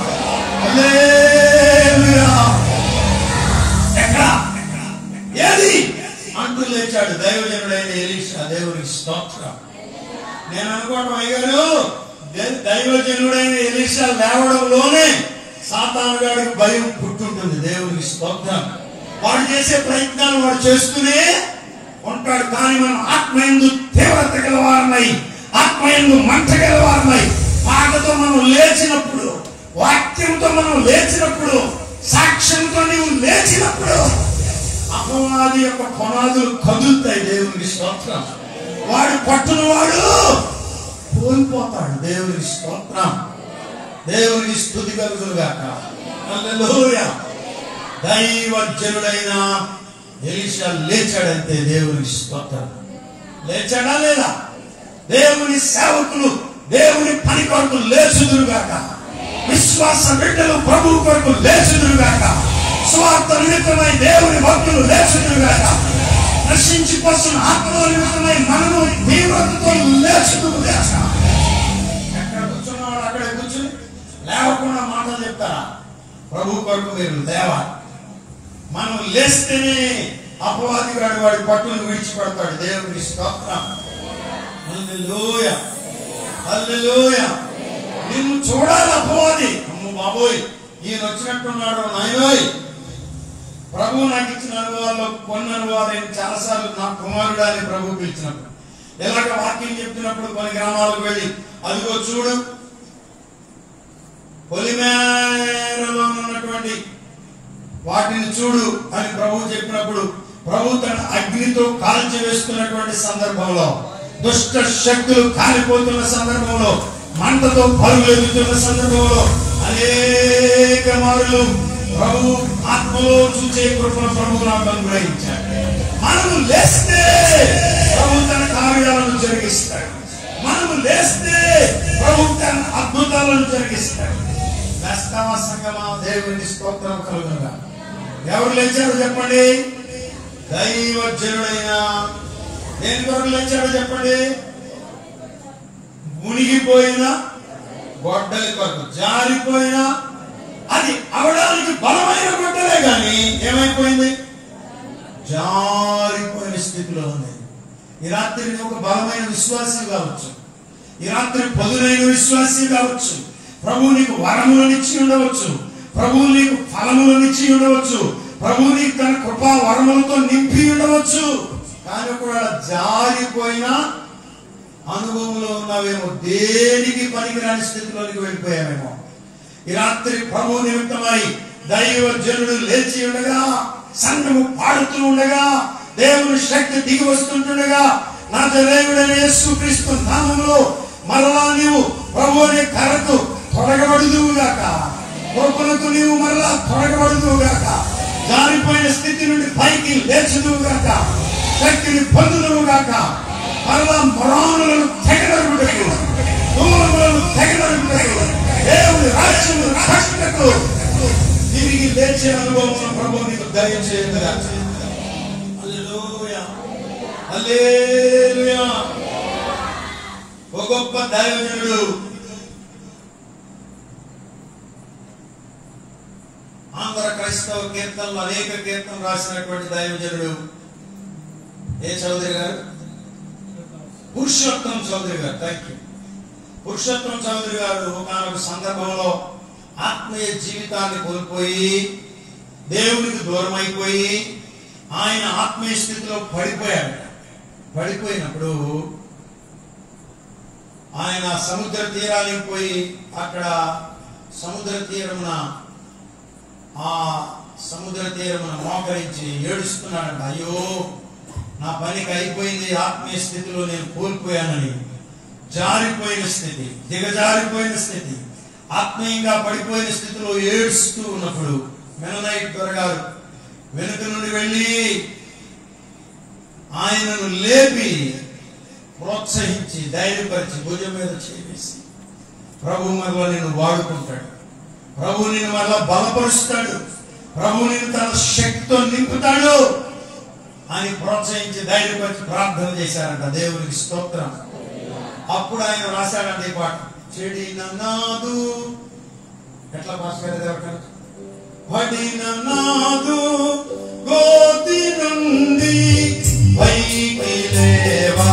హల్లెలూయా. ఎక్కడ ఏది అంటూ లేచాడు దైవజనుడైన ఎలీషా. దేవునికి స్తోత్రం. నేను అనుకోవడం అయ్యారు, దైవజనుడైన ఎలీషా లేవడంలోనే సాతాను గాడికి భయం పుట్టుంటుంది. దేవునికి స్తోత్రం. వాడు చేసే ప్రయత్నాలు వాడు చేస్తూనే ఉంటాడు. కానీ మనం ఆత్మయందు తీవ్రత గలవారమై, ఆత్మయందు మంట గలవారమై, పాటతో మనం లేచినప్పుడు, వాక్యంతో మనం లేచినప్పుడు, సాక్ష్యంతో నీవు లేచినప్పుడు అపవాది యొక్క పునాదులు కదులుతాయి. దేవునికి స్తోత్రం. వాడు పట్టున వాడు కోల్పోతాడు. దేవునికి స్తోత్రం. దేవునికి స్తుతి కలుగును గాక. హల్లెలూయా. దైవజనుడైన ఎలీషా లేచాడంటే దేవునికి స్తోత్రం. లేచాడా లేదా? దేవుని సేవకులు దేవుని పని కొరకు లేచుదురు గాక. విశ్వాస బిడ్డలు ప్రభు కొరకు లేచుదురు గాక. స్వార్థ నిమిత్తమై దేవుని భక్తులు లేచుదురు గాక. నశించిపోతున్న ఆత్మల నిమిత్తమై మనము తీవ్రతతో లేచుదురు గాక. ఎక్కడ కూర్చున్నవాడు అక్కడే కూర్చుని లేవకుండా మాటలు చెప్తారా? ప్రభు కొరకు మీరు లేవాలి. మనం లేస్తేనే అపవాది గాడు వాడి పట్టును విడిచిపెడతాడు. దేవుని స్తోత్రం. హల్లెలూయా, హల్లెలూయా. నిన్ను చూడాలి అపవాది. అమ్మ బాబోయ్, ఈయన వచ్చినట్టున్నాడు నాయనోయ్. ప్రభు నాకు ఇచ్చిన అనుభవాల్లో కొన్ని అనుభవాలు నేను చాలాసార్లు నా కుమారుడు అని ప్రభు పిలిచినప్పుడు, ఎలాగ వాక్యం చెప్తున్నప్పుడు కొన్ని గ్రామాలకు వెళ్ళి అదిగో చూడు పొలిమేరలో ఉన్నటువంటి వాటిని చూడు అని ప్రభు చెప్పినప్పుడు, ప్రభు తన అగ్నితో కాల్చి వేస్తున్నటువంటి సందర్భంలో, దుష్ట శక్తులు కాలిపోతున్న సందర్భంలో, మంటతో పరుగులెత్తుతున్న సందర్భంలో అనేక మారులు ప్రభు ఆత్మలో చూసే కృపను ప్రభు నాకు అనుగ్రహించాడు. మనము లేస్తే ప్రభు తన కార్యాలను జరిగిస్తాడు. మనము లేస్తే ప్రభు తన అద్భుతాలను జరిగిస్తాడు. వేస్తావా సంగమా? దేవుని స్తోత్రం కలుగునుగా. ఎవరు లేచారో చెప్పండి? దైవజనుడైన. దేని కొరకు లేచాడో చెప్పండి? మునిగిపోయిన గొడ్డలి కొరకు. జారిపోయిన, అది అవడానికి బలమైన గొడ్డలే కానీ ఏమైపోయింది? జారిపోయిన స్థితిలో ఉంది. ఈ రాత్రి ఒక బలమైన విశ్వాసి కావచ్చు, ఈ రాత్రి పదునైన విశ్వాసి కావచ్చు. ప్రభు నీకు వరములనిచ్చి ఉండవచ్చు, ప్రభు నీకు ఫలములనిచ్చి ఉండవచ్చు, ప్రభు నీకు తన కృపా వరములతో నింపి ఉండవచ్చు. కానీ ఒకవేళ జారిపోయిన అనుభవంలో ఉన్నావేమో, దేనికి పనికిరాని స్థితిలోనికి వెళ్ళిపోయామేమో. ఈ రాత్రి ప్రభు నిమిత్తమై దైవజనుడు లేచి ఉండగా, సంఘము పాడుతూ ఉండగా, దేవుని శక్తి దిగి వస్తుంటుండగా, నజరేయుడైన యేసుక్రీస్తు నామములో మరలా నీవు ప్రభు అనే కర్రకు తొలగబడుదువుగాక, కృపలకు నీవు మరలా తొలగబడుదువుగాక, జారిపోయిన స్థితి నుండి పైకి లేచుదువుగాక, శక్తిని పొందుదువుగాక, మరలా మొరానులను తెగనరుగుటకు, దూరములను తెగనరుగుటకు, దేవుని రాజ్యము రక్షణకు తిరిగి లేచే అనుభవం ప్రభు నీకు దయచేయగా. హల్లెలూయా, హల్లెలూయా. ఒక గొప్ప దైవజనుడు ఆంధ్ర క్రైస్తవ కీర్తనలు అనేక కీర్తనలు రాసినటువంటి దైవజనుడు ఏ చౌదరి గారు? పురుషోత్తం చౌదరి గారు. Thank you. పురుషోత్తం చౌదరి గారు ఒక సందర్భంలో ఆత్మీయ జీవితాన్ని కోల్పోయి దేవునికి దూరం అయిపోయి ఆయన ఆత్మీయ స్థితిలో పడిపోయాడు. పడిపోయినప్పుడు ఆయన సముద్ర తీరానికి పోయి అక్కడ సముద్ర తీరమున ఆ సముద్ర తీరమున మోకరించి ఏడుస్తున్నాడంట. అయ్యో, నా పనికి అయిపోయింది, ఆత్మీయ స్థితిలో నేను కోల్పోయానని. జారిపోయిన స్థితి, దిగజారిపోయిన స్థితి, ఆత్మీయంగా పడిపోయిన స్థితిలో ఏడుస్తూ ఉన్నప్పుడు మెననైట్ దొరగారు వెనుక నుండి వెళ్ళి ఆయనను లేపి ప్రోత్సహించి ధైర్యపరిచి భుజం మీద చేసి, ప్రభు మరలా నిన్ను వాడుకుంటాడు, ప్రభు నిన్ను మరలా బలపరుస్తాడు, ప్రభు నిన్ను తన శక్తితో నింపుతాడు అని ప్రోత్సహించి ధైర్యపరిచి ప్రార్థన చేశారంట. దేవునికి స్తోత్రం. అప్పుడు ఆయన రాశాడంటే ఈ పాట, చెడిన నాదు ఎట్లా పాస్ పడిన నాదు గోతి నుండి పైకి లేవా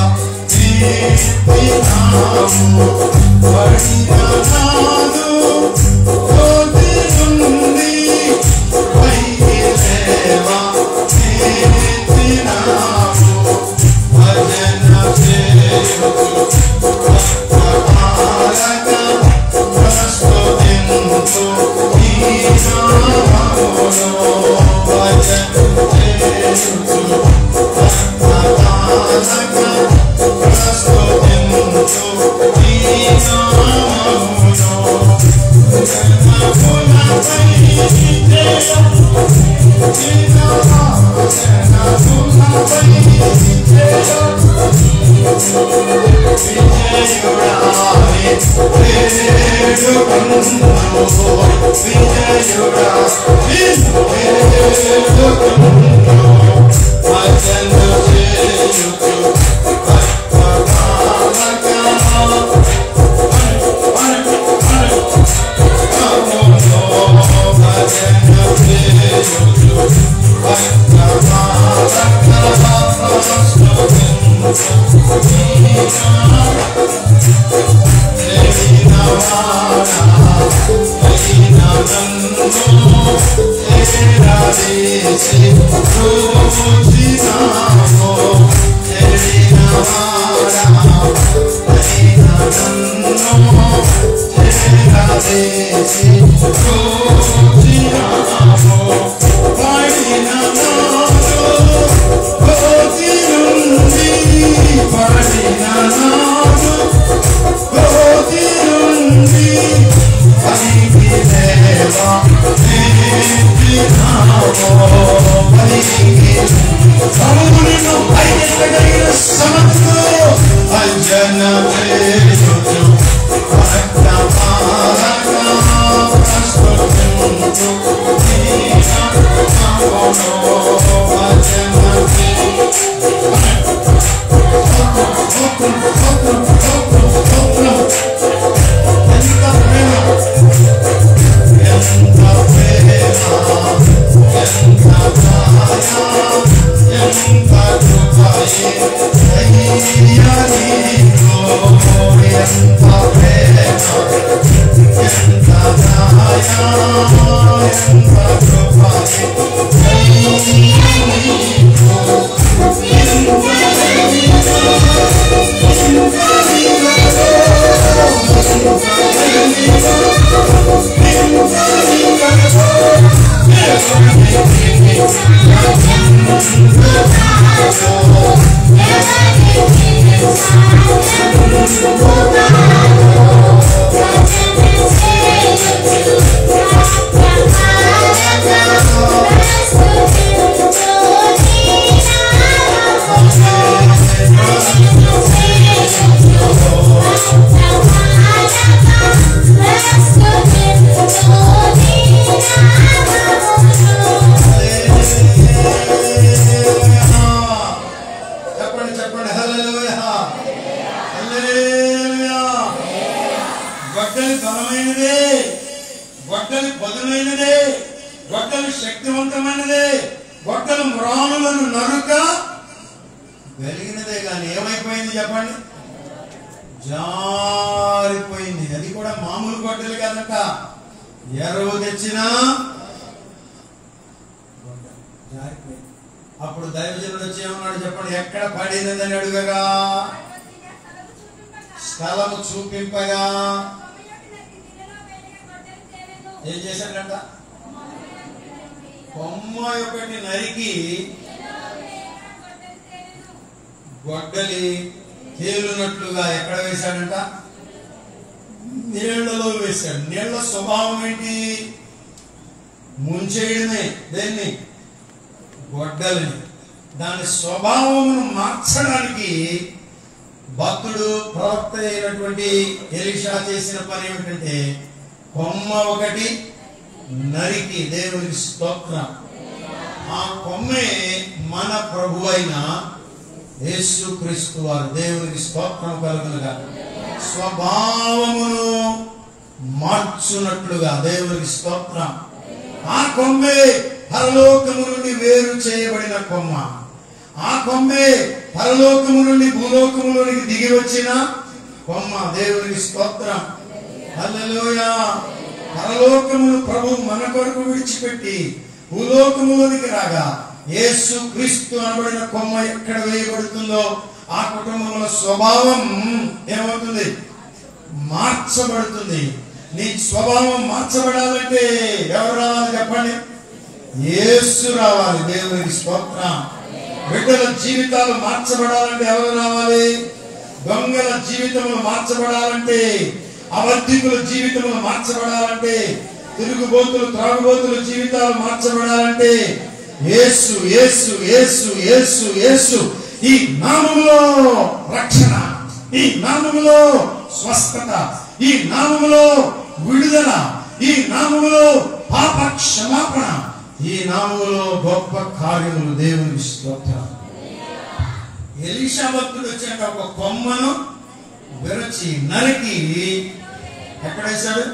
పడిన నాదు గోతి నుండి పైకి లేవా భజన Prasto అప్పుడు దైవజనుడు వచ్చి ఏమన్నాడు చెప్పండి? ఎక్కడ పడినదని అడుగగా స్థలము చూపింపగా ఏం చేశాడంట? కొమ్మ ఒకటి నరికి గొడ్డలి తేలునట్లుగా ఎక్కడ వేశాడంట? నీళ్లలో వేశాడు. నీళ్ల స్వభావం ఏంటి? ముంచేయడమే. దేన్ని? గొడ్డలిని. దాని స్వభావమును మార్చడానికి భక్తుడు ప్రవక్త అయినటువంటి ఎలీషా చేసిన పని ఏమిటంటే కొమ్మ ఒకటి నరికి, దేవునికి స్తోత్రం, ఆ కొమ్మే మన ప్రభు అయిన యేసుక్రీస్తు వారు. దేవునికి స్తోత్రం కలుగునుగా. స్వభావమును మార్చునట్లుగా దేవునికి స్తోత్రం. ఆ కొమ్మే పరలోకము నుండి వేరు చేయబడిన కొమ్మ. ఆ కొమ్మే పరలోకము నుండి భూలోకములోనికి దిగి వచ్చిన కొమ్మ. దేవునికి స్తోత్రం. హల్లెలూయా. పరలోకమును ప్రభు మన కొరకు విడిచిపెట్టి భూలోకములోనికి రాగా యేసు క్రీస్తు అనబడిన కొమ్మ ఎక్కడ వేయబడుతుందో ఆ కుటుంబంలో స్వభావం ఏమవుతుంది? మార్చబడుతుంది. నీ స్వభావం మార్చబడాలంటే ఎవరు రావాలి చెప్పండి? యేసు రావాలి. దేవునికి స్తోత్రం. బిడ్డల జీవితాలు మార్చబడాలంటే ఎవరు రావాలి? దొంగల జీవితములు మార్చబడాలంటే, అబద్ధికుల జీవితములు మార్చబడాలంటే, తిరుగుబోతులు త్రాగుబోతుల జీవితాలు మార్చబడాలంటే యేసు యేసు యేసు యేసు యేసు. ఈ నామములో రక్షణ, ఈ నామములో స్వస్థత, ఈ నామములో విడుదల, ఈ నామములో పాప క్షమాపణ, ఈ నామములో గొప్ప కార్యములు. దేవునికి స్తోత్రం. ఎలీషా భక్తుడు వచ్చాక ఒక కొమ్మను విరచి నరికి ఎక్కడ వేశాడు?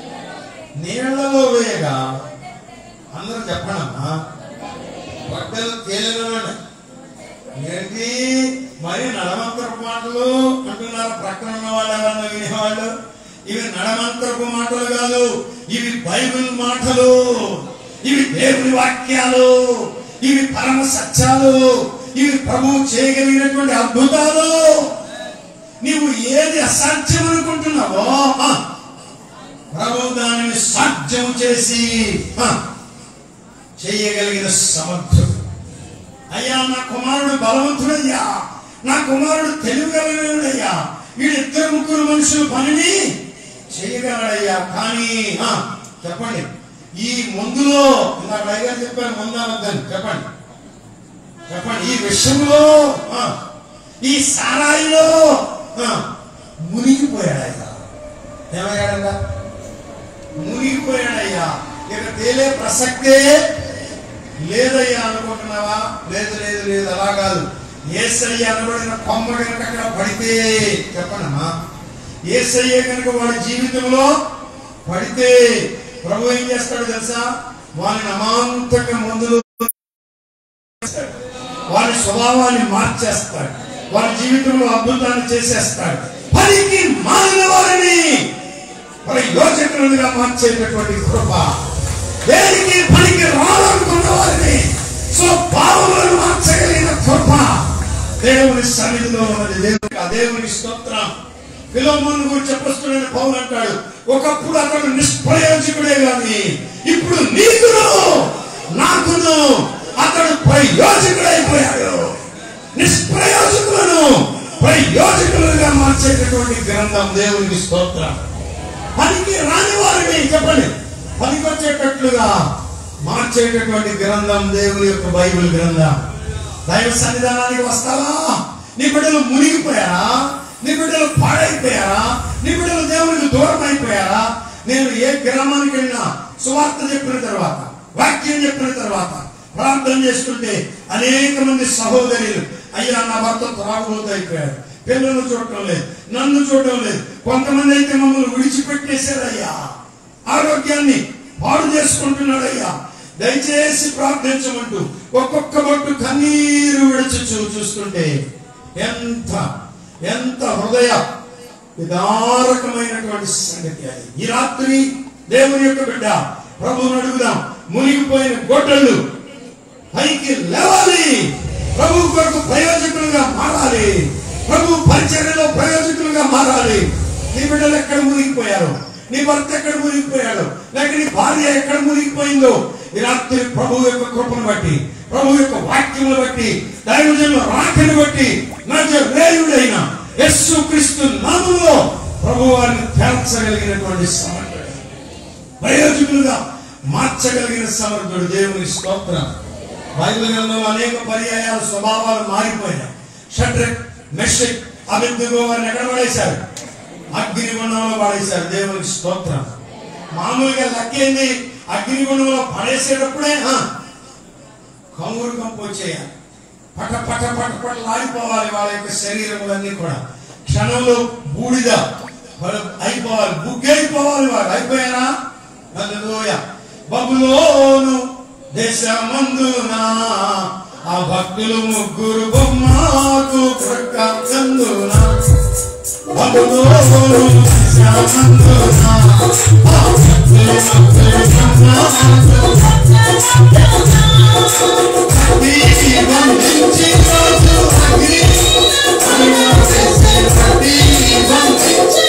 నీళ్లలో వేయగా అందరూ చెప్పనమ్మా గొడ్డలు తేలిన ఏంటి మరి నడమంతరపు మాటలు అంటున్నారు ప్రక్కన ఉన్న వాళ్ళు ఎవరన్నా వినేవాళ్ళు. ఇవి నడమంతరపు మాటలు కాదు, ఇవి బైబిల్ మాటలు, ఇవి దేవుని వాక్యాలు, ఇవి పరమ సత్యాలు, ఇవి ప్రభువు చేయగలిగినటువంటి అద్భుతాలు. నీవు ఏది అసాధ్యం అనుకుంటున్నావో ప్రభు దానిని సాధ్యం చేసి చేయగలిగిన సమర్థుడు. అయ్యా నా కుమారుడు బలవంతుడయ్యా, నా కుమారుడు తెలివిగలయ్యా, వీళ్ళిద్దరు ముగ్గురు మనుషులు పనిని చేయగలడయ్యా. కానీ చెప్పండి, ఈ ముందులో ఇందాక అయ్యగారు చెప్పారు ముందావద్దని చెప్పండి చెప్పండి ఈ విషయంలో, ఈ సారాయిలో మునిగిపోయాడయ్యా. ఏమయ్యాడయ్యా? మునిగిపోయాడయ్యా. ఇక తేలే ప్రసక్తే లేదయ్యా అనుకుంటున్నావా? లేదు లేదు లేదు అలా కాదు. యేసయ్య అనబడిన కొమ్మ కనుక అక్కడ పడితే చెప్పండమ్మా, యేసయ్య కనుక వాడి జీవితంలో పడితే ప్రభు ఏం చేస్తాడు తెలుసా? వారిని అమాంతంగా ముందు వారి స్వభావాన్ని మార్చేస్తాడు, వారి జీవితంలో అద్భుతాన్ని చేసేస్తాడు. పనికి మారిన వారిని ప్రయోజకులుగా మార్చేటటువంటి కృప, దేనికి పనికి రాలనుకున్న వారిని స్వభావములను మార్చగలిగిన కృప దేవుని సన్నిధిలో ఉన్నది. దేవునికి ఆ దేవునికి స్తోత్రం. ఫిలోమోను గురించి చెప్పొస్తున్న పౌలు అంటాడు, ఒకప్పుడు అతడు నిష్ప్రయోజకుడే గాని ఇప్పుడు నీకును నాకును అతడు ప్రయోజకుడైపోయాడు. మార్చేటటువంటి గ్రంథం. దేవునికి స్తోత్రం. పనికి రాని వారిని చెప్పండి పనికి వచ్చేటట్లుగా మార్చేటటువంటి గ్రంథం దేవుని యొక్క బైబిల్ గ్రంథం. దైవ సన్నిధానానికి వస్తావా? నీ బిడ్డలు మునిగిపోయారా? నీ బిడ్డలు పాడైపోయారా? నీ బిడ్డలు దేవునికి దూరం అయిపోయారా? నేను ఏ గ్రామానికి వెళ్ళినా సువార్త చెప్పిన తర్వాత, వాక్యం చెప్పిన తర్వాత ప్రార్థన చేసుకుంటే అనేక మంది సహోదరులు, అయ్యా నా భర్త త్రాగుబోతు అయిపోయాడు, పిల్లలు చూడటం లేదు, నన్ను చూడటం లేదు, కొంతమంది అయితే మమ్మల్ని విడిచిపెట్టేశారయ్యా, ఆరోగ్యాన్ని పాడు చేసుకుంటున్నాడయ్యా, దయచేసి ప్రార్థించమంటూ ఒక్కొక్క బొట్టు కన్నీరు విడిచి చూస్తుంటే ఎంత ఎంత హృదయ విదారకమైనటువంటి సంగతి అది. ఈ రాత్రి దేవుని యొక్క బిడ్డ ప్రభువుని అడుగుదాం. మునిగిపోయిన గొడ్డళ్ళు పైకి లేవాలి. ప్రభు కొరకు ప్రయోజకులుగా మారాలి. ప్రభు పరిచర్యలో ప్రయోజకులుగా మారాలి. నీ బిడ్డలు ఎక్కడ మునిగిపోయారు? నీ భర్త ఎక్కడ మునిగిపోయాడు? లేక నీ భార్య ఎక్కడ మునిగిపోయిందో ఈ రాత్రి ప్రభు యొక్క కృపను బట్టి, ప్రభు యొక్క వాక్యమును బట్టి, దైవజనుల రాకను బట్టి నజరేయుడైన యేసుక్రీస్తు నామములో ప్రభు వారిని తేల్చగలిగినటువంటి సమర్థుడు, ప్రయోజకులుగా మార్చగలిగిన సమర్థుడు. దేవుని స్తోత్రం. బైబిల్ గ్రంథంలో అనేక పర్యాయాల స్వభావాలు మారిపోయినాయి. షడ్రక్, మెషక్, అబేద్నెగో వారిని ఎక్కడ పడేశారు? అగ్నిగుండంలో పడేశారు. దేవునికి స్తోత్రం. మామూలుగా లెక్కేంది, అగ్నిగుండంలో పడేసేటప్పుడే కంగురు కంపు వచ్చేయాలి, పట పట పట పట లాడిపోవాలి వాళ్ళ యొక్క శరీరములన్నీ కూడా. క్షణంలో బూడిద అయిపోవాలి, బుగ్గైపోవాలి. వాడు అయిపోయారా? హల్లెలూయా. బబులోను దేశమందున ఆ భక్తులు ముగ్గురు బొమ్మకు ప్రక్కనందున, బబులోను దేశమందున ఆ భక్తులు ముగ్గురు బొమ్మకు అగ్ని వంచించి రోజు అగ్ని అనువేసే ప్రతి వంచించి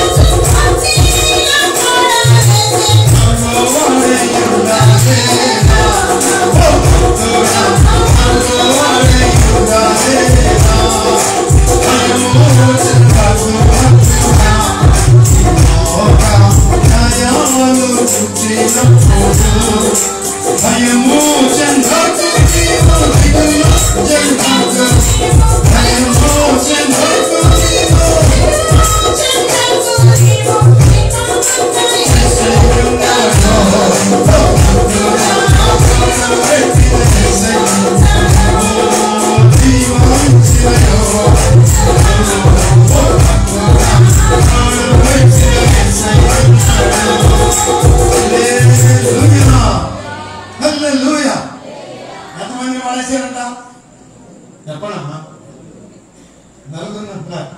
చెప్పనమ్మా నలుగురు అంటున్నారు.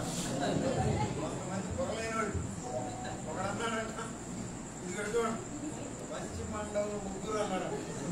ముగ్గురు అన్నాడు.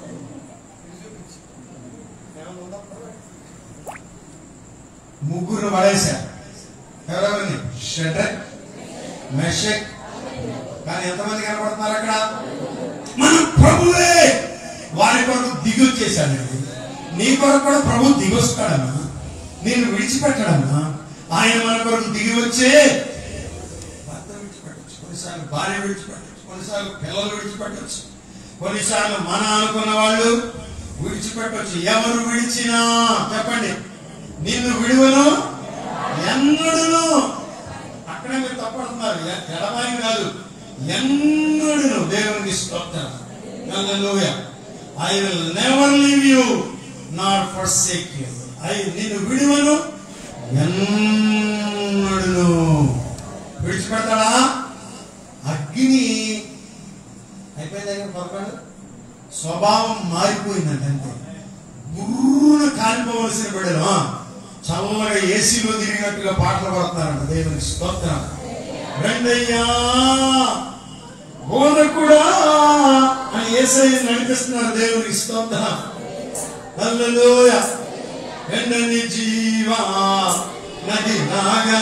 ముగ్గురు పడేశారు. ఎవరెవరిని? షడ్రక్, మెషక్. కానీ ఎంతమంది కనపడుతున్నారు అక్కడ? మన ప్రభువే వారి కొరకు దిగొచ్చేశాడండి. నీ కొరకు కూడా ప్రభు దిగొస్తాడమ్మా, నేను విడిచిపెట్టడమ్మా. ఆయన మన కొరకు దిగి వచ్చే భర్త విడిచిపెట్టచ్చు, కొన్నిసార్లు భార్య విడిచిపెట్టచ్చు, కొన్నిసార్లు పిల్లలు విడిచిపెట్టచ్చు, కొన్నిసార్లు మన అనుకున్న వాళ్ళు విడిచిపెట్టచ్చు. ఎవరు విడిచినా చెప్పండి, నిన్ను విడువను ఎన్నడును. అక్కడే మీరు తప్పడుతున్నారు. ఎడమాయి కాదు, ఎన్నడును. దేవునికి స్తోత్రం. హల్లెలూయా. I will never leave you nor forsake you. I నిన్ను విడువను ఎన్నడును. విడిచిపెడతాడా? అగ్ని అయిపోయింది దగ్గర పొరపాటు స్వభావం మారిపోయిందంటే అంతే. గుర్రున కాలిపోవలసిన బిడ్డలు చల్లగా ఏసీలో తిరిగినట్టుగా పాటలు పడుతున్నారంట. దేవునికి స్తోత్రం. రెండయ్యా బోధకుడా అని యేసయ్య నడిపిస్తున్నారు. దేవునికి స్తోత్రం. హల్లెలూయా. ఎండని జీవా నది నాగా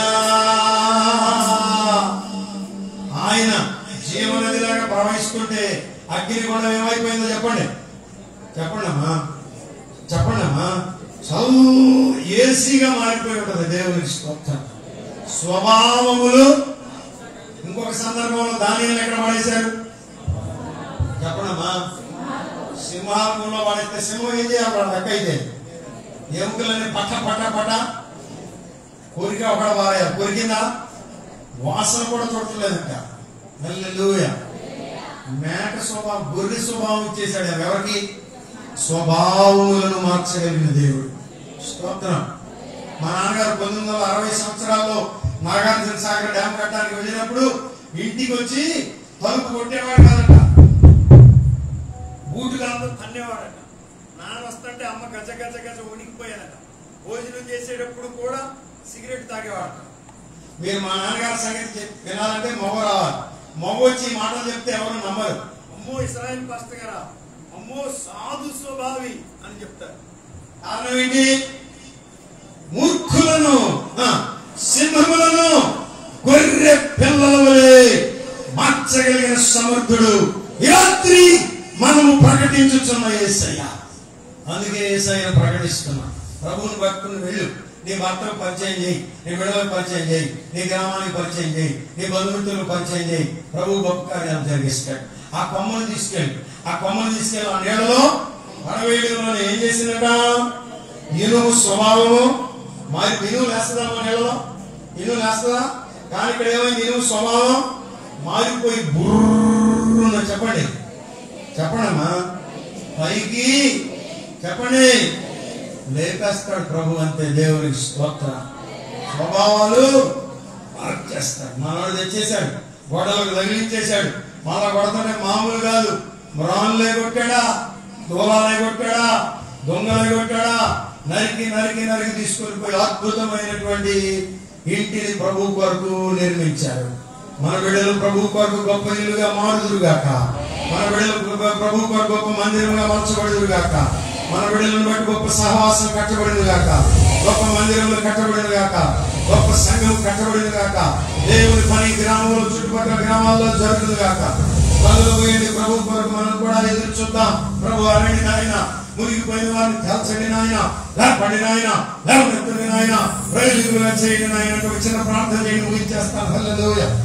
ఆయన జీవనదిలాగా ప్రవహిస్తుంటే అగ్నిగుండం ఏమైపోయిందో చెప్పండి చెప్పండి అమ్మా చెప్పండి అమ్మా చదువు ఏసీగా మారిపోయి ఉంటుంది. దేవునికి స్తోత్రం. స్వభావములు. ఇంకొక సందర్భంలో దానియేలు ఎక్కడ పడేశారు చెప్పడమ్మా? సింహాసనంలో పడేస్తే సింహం ఏం చేయాలి? వాడు లెక్క అయితే ఎముకలన్నీ పట్ట పట్ట పట్ట కోరిక ఒకడ వారారు. కోరికిందా? వాసన కూడా చూడట్లేదంట. హల్లెలూయా. మేక స్వభావం, గొర్రె స్వభావం ఇచ్చేశాడు. ఎవరికి? స్వభావములను మార్చగలిగిన దేవుడు. స్తోత్రం. మా నాన్నగారు పంతొమ్మిది వందల అరవై సంవత్సరాల్లో నాగార్జున సాగర్ డ్యామ్ కట్టడానికి వెళ్ళినప్పుడు ఇంటికి వచ్చి తలుపు కొట్టేవాడు కాదట, బూటులంతా తన్నేవాడట. నాన్న వస్తుంటే అమ్మ గజ గజ గజ ఉనికిపోయాదట. భోజనం చేసేటప్పుడు కూడా సిగరెట్ తాగేవాడట. మీరు మా నాన్నగారి సంగతి వినాలంటే మగ రావాలి. మగ వచ్చి ఈ మాటలు చెప్తే ఎవరు నమ్మరు. అమ్మో ఇశ్రాయేల్ పాస్టర్ గారా, అమ్మో సాధు స్వభావి అని చెప్తారు. కారణం ఏంటి? మూర్ఖులను సింహములను గొర్రె పిల్లల వలె మార్చగలిగిన సమర్థుడు ఈ రాత్రి మనము ప్రకటించుచున్న యేసయ్య. అందుకే యేసయ్యను ప్రకటిస్తున్నా. ప్రభువుని పట్టుకుని వెళ్ళు. నీ భర్తకు పరిచయం చేయి, నీ బిడ్డలకు పరిచయం చేయి, నీ గ్రామానికి పరిచయం చేయి, నీ బంధుమిత్రులకు పరిచయం చేయి. ప్రభు గొప్ప కార్యాలు జరిగిస్తాడు. ఆ కొమ్మను తీసుకెళ్ళి ఆ కొమ్మను తీసుకెళ్ళి ఆ నీళ్ళలో పడవేయడంలో ఏం చేసిందట? ఇనుము స్వభావము మరి ఇనుము లేస్తుందమ్మా నీళ్ళలో? ఇనుము లేస్తుందా? కానీ ఇక్కడ ఏమైంది? ఇనుము స్వభావం మారిపోయి బుర్రున చెప్పండి చెప్పండి అమ్మా పైకి చెప్పండి లేపేస్తాడు ప్రభు. అంతే. దేవునికి స్తోత్రం. స్వభావాలు మార్చేస్తాడు. మనవాడు తెచ్చేశాడు, గొడవలకు తగిలించేశాడు. మళ్ళా కొడతానే మామూలు కాదు. మ్రాన్లే కొట్టాడా, దూలాలే కొట్టాడా, దొంగలే కొట్టాడా, నరికి నరికి నరికి తీసుకొని పోయి అద్భుతమైనటువంటి ఇంటిని ప్రభు కొరకు నిర్మించారు. మన బిడ్డలు ప్రభు కొరకు గొప్ప ఇల్లుగా మారుదురుగాక. మన బిడ్డలు ప్రభు కొరకు గొప్ప మందిరంగా మలచబడుదురుగాక. మన బిడ్డలను బట్టి గొప్ప సహవాసం కట్టబడింది గాక. గొప్ప మందిరంలో కట్టబడింది గాక. గొప్ప సంఘం కట్టబడింది గాక. దేవుని పని గ్రామంలో చుట్టుపక్కల గ్రామాల్లో జరుగుతుంది గాక. పోయింది ప్రభు కొరకు మనం కూడా ఎదురు చూద్దాం. ప్రభు అరణి నాయన, మునిగిపోయిన వారిని తేల్చండి నాయన, లేపండి నాయన, లేవనెత్తండి నాయన, ప్రయోజకులుగా చేయండి నాయన. చిన్న ప్రార్థన చేయండి, ముగించేస్తాను. హల్లెలూయా.